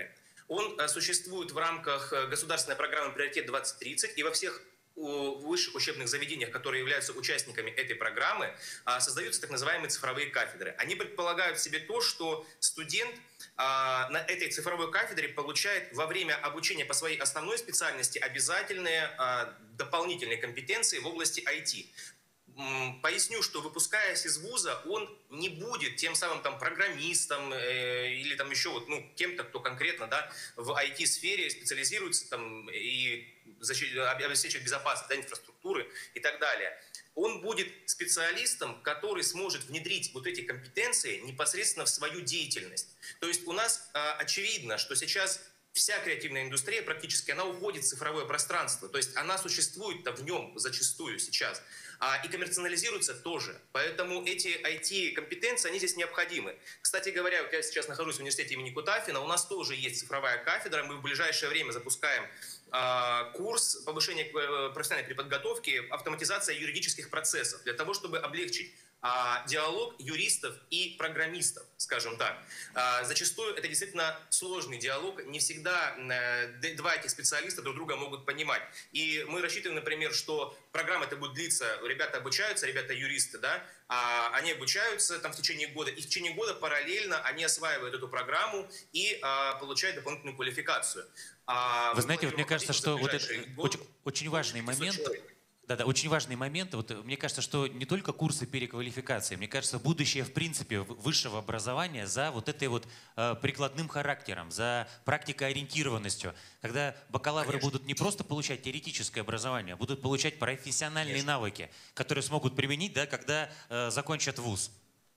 Он существует в рамках государственной программы «Приоритет двадцать тридцать», и во всех высших учебных заведениях, которые являются участниками этой программы, создаются так называемые цифровые кафедры. Они предполагают в себе то, что студент на этой цифровой кафедре получает во время обучения по своей основной специальности обязательные дополнительные компетенции в области ай ти. Поясню, что выпускаясь из вуза, он не будет тем самым там программистом э, или там еще вот, ну, кем-то, кто конкретно, да, в ай ти-сфере специализируется там и обеспечивает безопасность, да, инфраструктуры и так далее. Он будет специалистом, который сможет внедрить вот эти компетенции непосредственно в свою деятельность. То есть у нас э, очевидно, что сейчас вся креативная индустрия практически, она уходит в цифровое пространство. То есть она существует-то в нем зачастую сейчас. А, и коммерциализируется тоже. Поэтому эти ай ти-компетенции, они здесь необходимы. Кстати говоря, вот я сейчас нахожусь в университете имени Кутафина, у нас тоже есть цифровая кафедра. Мы в ближайшее время запускаем а, курс повышения профессиональной подготовки, автоматизация юридических процессов, для того, чтобы облегчить а, диалог юристов и программистов, скажем так. А, зачастую это действительно сложный диалог, не всегда а, два этих специалиста друг друга могут понимать. И мы рассчитываем, например, что программа это будет длиться, ребята обучаются, ребята юристы, да, а, они обучаются там в течение года, и в течение года параллельно они осваивают эту программу и а, получают дополнительную квалификацию. А, Вы знаете, вот мне кажется, что вот это очень, очень важный момент. Да-да, очень важный момент. Вот, мне кажется, что не только курсы переквалификации, мне кажется, будущее, в принципе, высшего образования за вот этой вот э, прикладным характером, за практикоориентированностью, когда бакалавры Конечно. будут не просто получать теоретическое образование, а будут получать профессиональные Конечно. навыки, которые смогут применить, да, когда э, закончат вуз.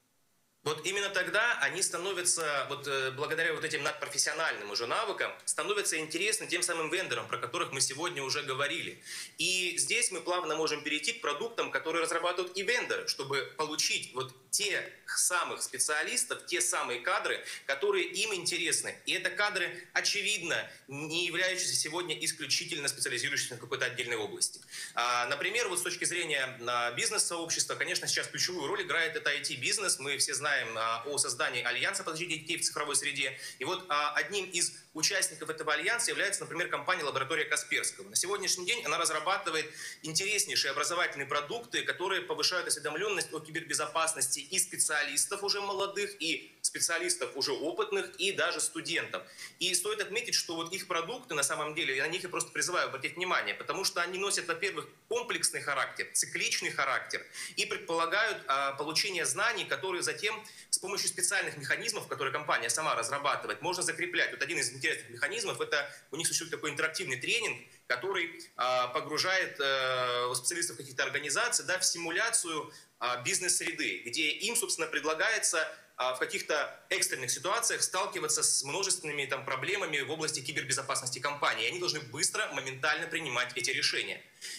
Вот именно тогда они становятся, вот благодаря вот этим надпрофессиональным уже навыкам, становятся интересны тем самым вендорам, про которых мы сегодня уже говорили. И здесь мы плавно можем перейти к продуктам, которые разрабатывают и вендоры, чтобы получить вот тех самых специалистов, те самые кадры, которые им интересны. И это кадры, очевидно, не являющиеся сегодня исключительно специализирующимися в какой-то отдельной области. А, например, вот с точки зрения бизнес-сообщества, конечно, сейчас ключевую роль играет это ай ти-бизнес. Мы все знаем о создании Альянса по защите детей в цифровой среде. И вот одним из участников этого альянса является, например, компания «Лаборатория Касперского». На сегодняшний день она разрабатывает интереснейшие образовательные продукты, которые повышают осведомленность о кибербезопасности и специалистов уже молодых, и специалистов уже опытных, и даже студентов. И стоит отметить, что вот их продукты, на самом деле, я на них я просто призываю обратить внимание, потому что они носят, во-первых, комплексный характер, цикличный характер, и предполагают а, получение знаний, которые затем с помощью специальных механизмов, которые компания сама разрабатывает, можно закреплять. Вот один из интересных механизмов, это у них существует такой интерактивный тренинг, который а, погружает а, специалистов каких-то организаций, да, в симуляцию а, бизнес-среды, где им, собственно, предлагается а, в каких-то экстренных ситуациях сталкиваться с множественными там, проблемами в области кибербезопасности компании. И они должны быстро, моментально принимать эти решения.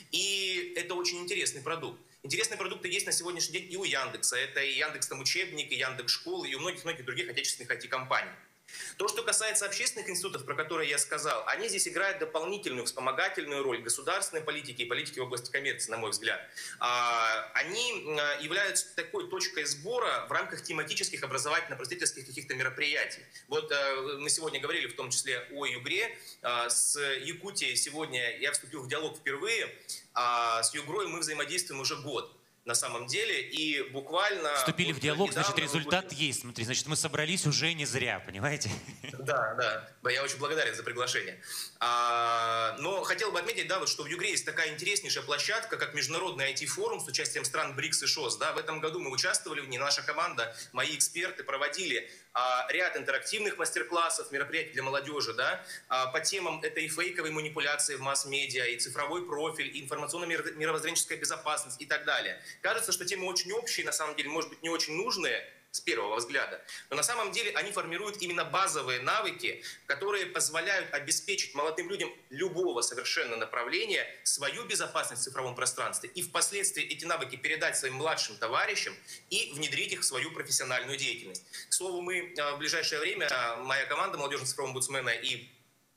И это очень интересный продукт. Интересные продукты есть на сегодняшний день и у Яндекса. Это и Яндекс там учебник, и Яндекс школы, и у многих-многих других отечественных ай ти-компаний. То, что касается общественных институтов, про которые я сказал, они здесь играют дополнительную вспомогательную роль государственной политики и политики в области коммерции, на мой взгляд. Они являются такой точкой сбора в рамках тематических образовательно-просветительских каких-то мероприятий. Вот мы сегодня говорили в том числе о Югре. С Якутией сегодня я вступил в диалог впервые. С Югрой мы взаимодействуем уже год. На самом деле, и буквально... Вступили вот в диалог, значит, результат были... есть. Смотри, значит, мы собрались уже не зря, понимаете? Да, да. Я очень благодарен за приглашение. А, но хотел бы отметить, да, вот, что в Югре есть такая интереснейшая площадка, как международный ай ти-форум с участием стран брикс и ШОС. Да. В этом году мы участвовали в ней, наша команда, мои эксперты проводили а, ряд интерактивных мастер-классов, мероприятий для молодежи, да, а, по темам это и фейковые манипуляции в масс-медиа, и цифровой профиль, и информационно-мировоззренческая безопасность и так далее. Кажется, что темы очень общие, на самом деле, может быть, не очень нужные с первого взгляда, но на самом деле они формируют именно базовые навыки, которые позволяют обеспечить молодым людям любого совершенно направления свою безопасность в цифровом пространстве и впоследствии эти навыки передать своим младшим товарищам и внедрить их в свою профессиональную деятельность. К слову, мы в ближайшее время, моя команда молодежного цифрового омбудсмена и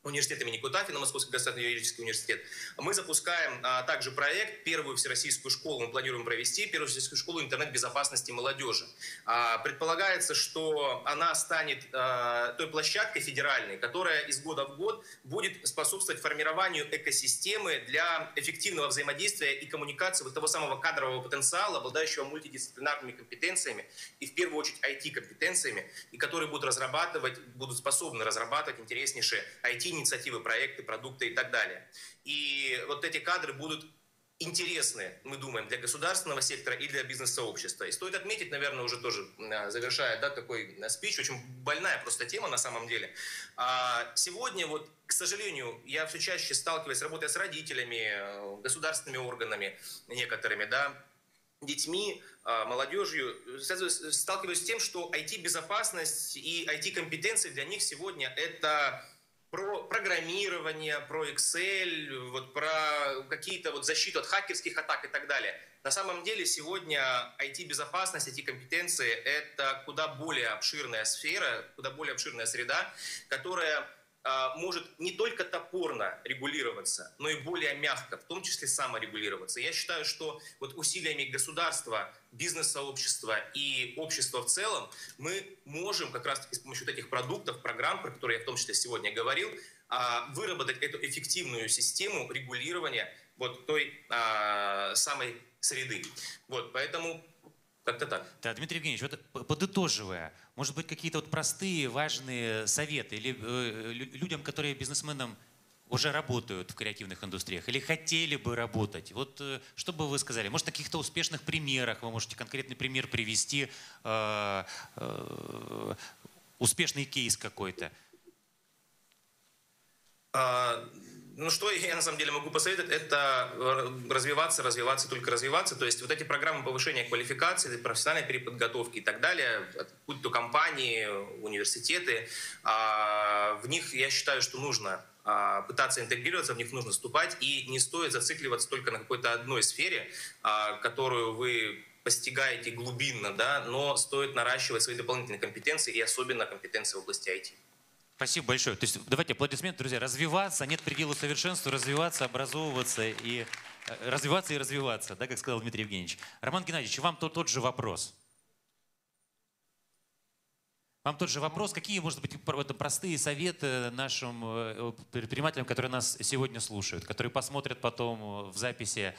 университет имени Кутафина, Московский государственный юридический университет. Мы запускаем а, также проект, первую всероссийскую школу мы планируем провести, первую всероссийскую школу интернет-безопасности молодежи. А, предполагается, что она станет а, той площадкой федеральной, которая из года в год будет способствовать формированию экосистемы для эффективного взаимодействия и коммуникации вот того самого кадрового потенциала, обладающего мультидисциплинарными компетенциями и в первую очередь ай ти-компетенциями, и которые будут разрабатывать, будут способны разрабатывать интереснейшие ай ти инициативы, проекты, продукты и так далее. И вот эти кадры будут интересны, мы думаем, для государственного сектора и для бизнес-сообщества. И стоит отметить, наверное, уже тоже завершая, да, такой спич, очень больная просто тема на самом деле. Сегодня вот, к сожалению, я все чаще сталкиваюсь, работая с родителями, государственными органами некоторыми, да, детьми, молодежью, сталкиваюсь с тем, что ай ти-безопасность и ай ти-компетенции для них сегодня это про программирование, про Excel, вот про какие-то вот защиту от хакерских атак и так далее. На самом деле сегодня ай ти-безопасность, ай ти-компетенции – это куда более обширная сфера, куда более обширная среда, которая может не только топорно регулироваться, но и более мягко, в том числе саморегулироваться. Я считаю, что вот усилиями государства, бизнес-сообщества и общества в целом мы можем как раз-таки с помощью вот этих продуктов, программ, про которые я в том числе сегодня говорил, выработать эту эффективную систему регулирования вот той а, самой среды. Вот, поэтому как-то так. Да, Дмитрий Евгеньевич, вот подытоживая, может быть, какие-то вот простые, важные советы или э, людям, которые бизнесменам уже работают в креативных индустриях или хотели бы работать. Вот э, что бы вы сказали? Может, на каких-то успешных примерах вы можете конкретный пример привести, э, э, успешный кейс какой-то? А... Ну, что я на самом деле могу посоветовать, это развиваться, развиваться, только развиваться. То есть вот эти программы повышения квалификации, профессиональной переподготовки и так далее, будь то компании, университеты, в них я считаю, что нужно пытаться интегрироваться, в них нужно вступать, и не стоит зацикливаться только на какой-то одной сфере, которую вы постигаете глубинно, да, но стоит наращивать свои дополнительные компетенции и особенно компетенции в области ай ти. Спасибо большое. То есть давайте аплодисменты, друзья. Развиваться, нет предела совершенству, развиваться, образовываться и развиваться и развиваться, да, как сказал Дмитрий Евгеньевич. Роман Геннадьевич, вам тот, тот же вопрос. Вам тот же вопрос. Какие, может быть, простые советы нашим предпринимателям, которые нас сегодня слушают, которые посмотрят потом в записи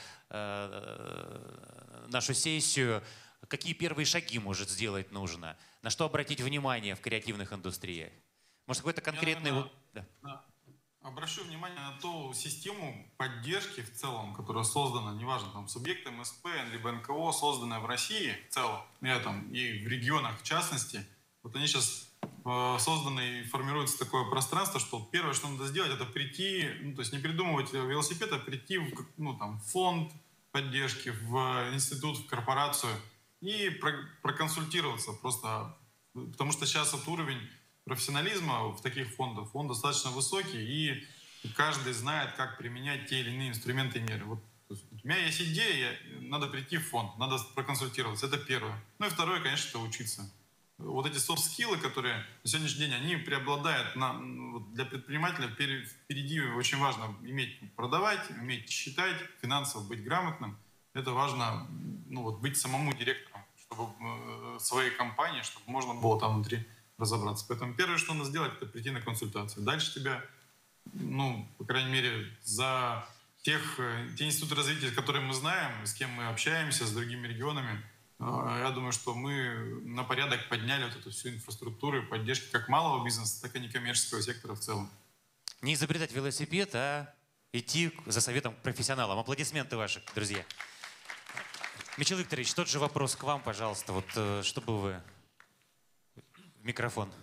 нашу сессию, какие первые шаги, может, сделать нужно? На что обратить внимание в креативных индустриях? Может, какой-то конкретный... Я, да. Да. Обращу внимание на ту систему поддержки в целом, которая создана, неважно, там, субъектом эм эс пэ, либо эн ка о, созданная в России в целом, и, там, и в регионах в частности. Вот они сейчас э, созданы и формируется такое пространство, что первое, что надо сделать, это прийти, ну, то есть не придумывать велосипед, а прийти в, ну, там, фонд поддержки, в институт, в корпорацию и про, проконсультироваться просто. Потому что сейчас вот уровень профессионализма в таких фондах, он достаточно высокий, и каждый знает, как применять те или иные инструменты и меры. Вот, у меня есть идея, надо прийти в фонд, надо проконсультироваться, это первое. Ну и второе, конечно, это учиться. Вот эти софт-скиллы, которые на сегодняшний день, они преобладают на, для предпринимателя, впереди очень важно иметь продавать, уметь считать, финансово быть грамотным. Это важно, ну, вот, быть самому директором, чтобы э, своей компании, чтобы можно было там внутри разобраться. Поэтому первое, что надо сделать, это прийти на консультацию. Дальше тебя, ну, по крайней мере, за тех, те институты развития, которые мы знаем, с кем мы общаемся, с другими регионами, я думаю, что мы на порядок подняли вот эту всю инфраструктуру и поддержки как малого бизнеса, так и некоммерческого сектора в целом. Не изобретать велосипед, а идти за советом к профессионалам. Аплодисменты ваши, друзья. Михаил Викторович, тот же вопрос к вам, пожалуйста. Вот что бы вы... Микрофон.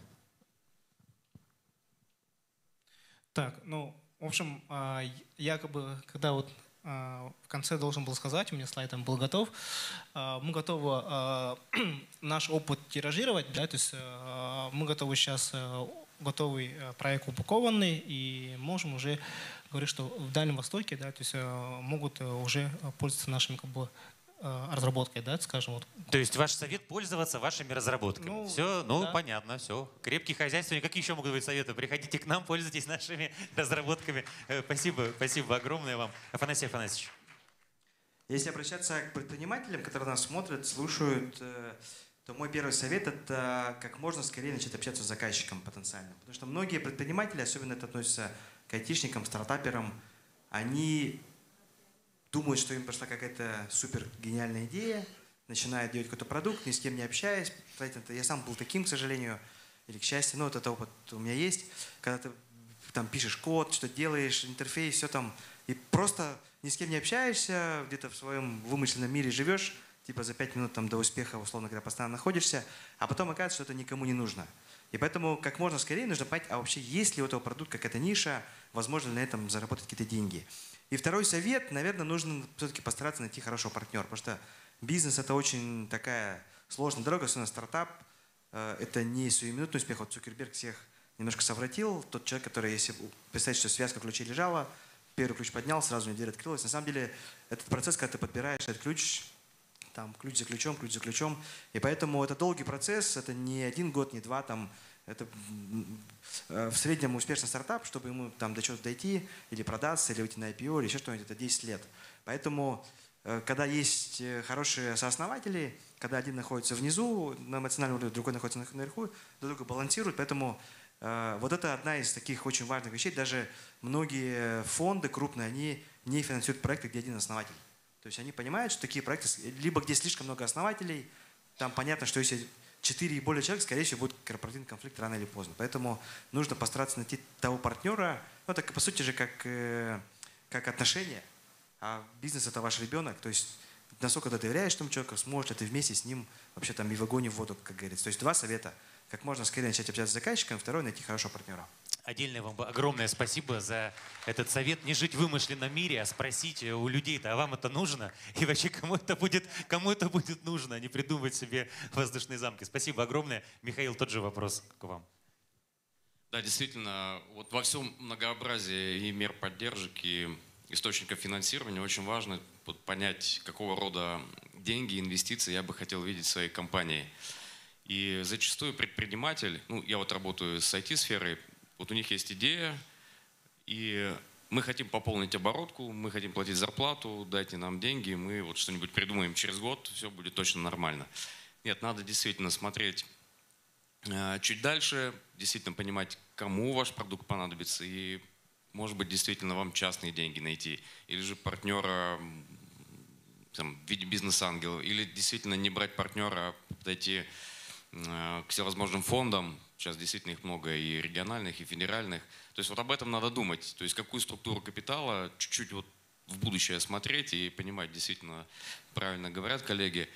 Так, ну, в общем, якобы, когда вот в конце должен был сказать, у меня слайд там был готов, мы готовы наш опыт тиражировать, да, то есть мы готовы сейчас, готовый проект упакованный, и можем уже говорить, что в Дальнем Востоке, да, то есть могут уже пользоваться нашими, как бы, э, разработкой, да, скажем. Вот. То есть ваш совет пользоваться вашими разработками? Ну, все, ну да. понятно, все. Крепкие хозяйственники, какие еще могут быть советы? Приходите к нам, пользуйтесь нашими разработками. Э, Спасибо, спасибо огромное вам. Афанасий Афанасьевич. Если обращаться к предпринимателям, которые нас смотрят, слушают, э, то мой первый совет – это как можно скорее начать общаться с заказчиком потенциальным. Потому что многие предприниматели, особенно это относится к айтишникам, стартаперам, они думают, что им пришла какая-то супер гениальная идея, начинают делать какой-то продукт, ни с кем не общаясь. Я сам был таким, к сожалению, или к счастью, но вот этот опыт у меня есть. Когда ты там пишешь код, что делаешь, интерфейс, все там, и просто ни с кем не общаешься, где-то в своем вымышленном мире живешь, типа за пять минут там, до успеха, условно говоря, постоянно находишься, а потом оказывается, что это никому не нужно. И поэтому как можно скорее нужно понять, а вообще есть ли у этого продукта какая-то ниша, возможно ли на этом заработать какие-то деньги. И второй совет, наверное, нужно все-таки постараться найти хорошего партнера, потому что бизнес – это очень такая сложная дорога, особенно стартап. Это не сиюминутный успех. Вот Цукерберг всех немножко совратил. Тот человек, который, если представить, что связка ключей лежала, первый ключ поднял, сразу у него дверь открылась. На самом деле этот процесс, когда ты подбираешь этот ключ, там, ключ за ключом, ключ за ключом. И поэтому это долгий процесс, это не один год, не два. Там, это в среднем успешный стартап, чтобы ему там до чего-то дойти, или продаться, или выйти на ай пи о, или еще что-нибудь, это десять лет. Поэтому, когда есть хорошие сооснователи, когда один находится внизу на эмоциональном уровне, другой находится наверху, друг друга балансируют. Поэтому э, вот это одна из таких очень важных вещей. Даже многие фонды крупные, они не финансируют проекты, где один основатель. То есть они понимают, что такие проекты, либо где слишком много основателей, там понятно, что если четыре и более человек, скорее всего, будет корпоративный конфликт рано или поздно. Поэтому нужно постараться найти того партнера. Ну, так по сути же, как, э, как отношения. А бизнес – это ваш ребенок. То есть насколько ты доверяешь этому человеку, сможешь ли ты вместе с ним вообще там и в огонь, и в воду, как говорится. То есть два совета. Как можно скорее начать общаться с заказчиком. Второй – найти хорошего партнера. Отдельное вам огромное спасибо за этот совет. Не жить в вымышленном мире, а спросить у людей-то, а вам это нужно? И вообще, кому это будет, кому это будет нужно, а не придумывать себе воздушные замки. Спасибо огромное. Михаил, тот же вопрос к вам. Да, действительно, вот во всем многообразии и мер поддержки, и источников финансирования очень важно понять, какого рода деньги, инвестиции я бы хотел видеть в своей компании. И зачастую предприниматель, ну, я вот работаю с ай ти-сферой, вот у них есть идея, и мы хотим пополнить оборотку, мы хотим платить зарплату, дайте нам деньги, мы вот что-нибудь придумаем через год, все будет точно нормально. Нет, надо действительно смотреть э, чуть дальше, действительно понимать, кому ваш продукт понадобится, и, может быть, действительно вам частные деньги найти, или же партнера там, в виде бизнес-ангела, или действительно не брать партнера, а подойти э, к всевозможным фондам. Сейчас действительно их много, и региональных, и федеральных. То есть вот об этом надо думать. То есть какую структуру капитала чуть-чуть вот в будущее смотреть и понимать, действительно, правильно говорят коллеги,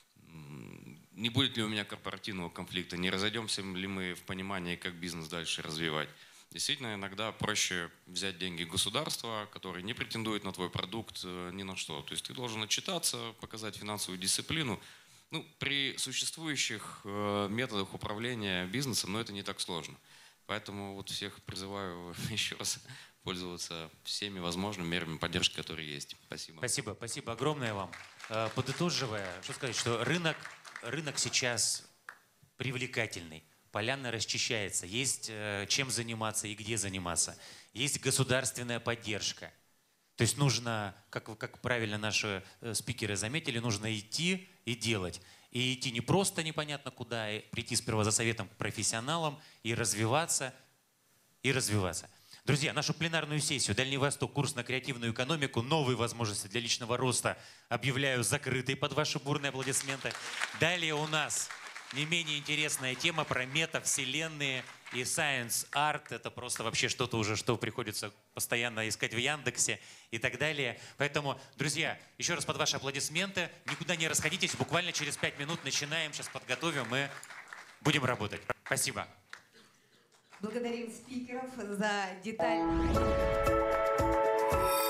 не будет ли у меня корпоративного конфликта, не разойдемся ли мы в понимании, как бизнес дальше развивать. Действительно, иногда проще взять деньги государства, которые не претендуют на твой продукт ни на что. То есть ты должен отчитаться, показать финансовую дисциплину. Ну, при существующих э, методах управления бизнесом, но это не так сложно. Поэтому вот всех призываю еще раз пользоваться всеми возможными мерами поддержки, которые есть. Спасибо. Спасибо, спасибо огромное вам. Э, Подытоживая, что сказать, что рынок, рынок сейчас привлекательный, поляна расчищается, есть э, чем заниматься и где заниматься, есть государственная поддержка. То есть нужно, как, как правильно наши э, спикеры заметили, нужно идти и делать. И идти не просто непонятно куда, и прийти сперва за советом к профессионалам и развиваться, и развиваться. Друзья, нашу пленарную сессию «Дальний Восток. Курс на креативную экономику. Новые возможности для личного роста» объявляю закрытой под ваши бурные аплодисменты. Далее у нас не менее интересная тема про метавселенные и science art. Это просто вообще что-то уже, что приходится постоянно искать в Яндексе и так далее. Поэтому, друзья, еще раз под ваши аплодисменты. Никуда не расходитесь. Буквально через пять минут начинаем. Сейчас подготовим и будем работать. Спасибо. Благодарим спикеров за детальную...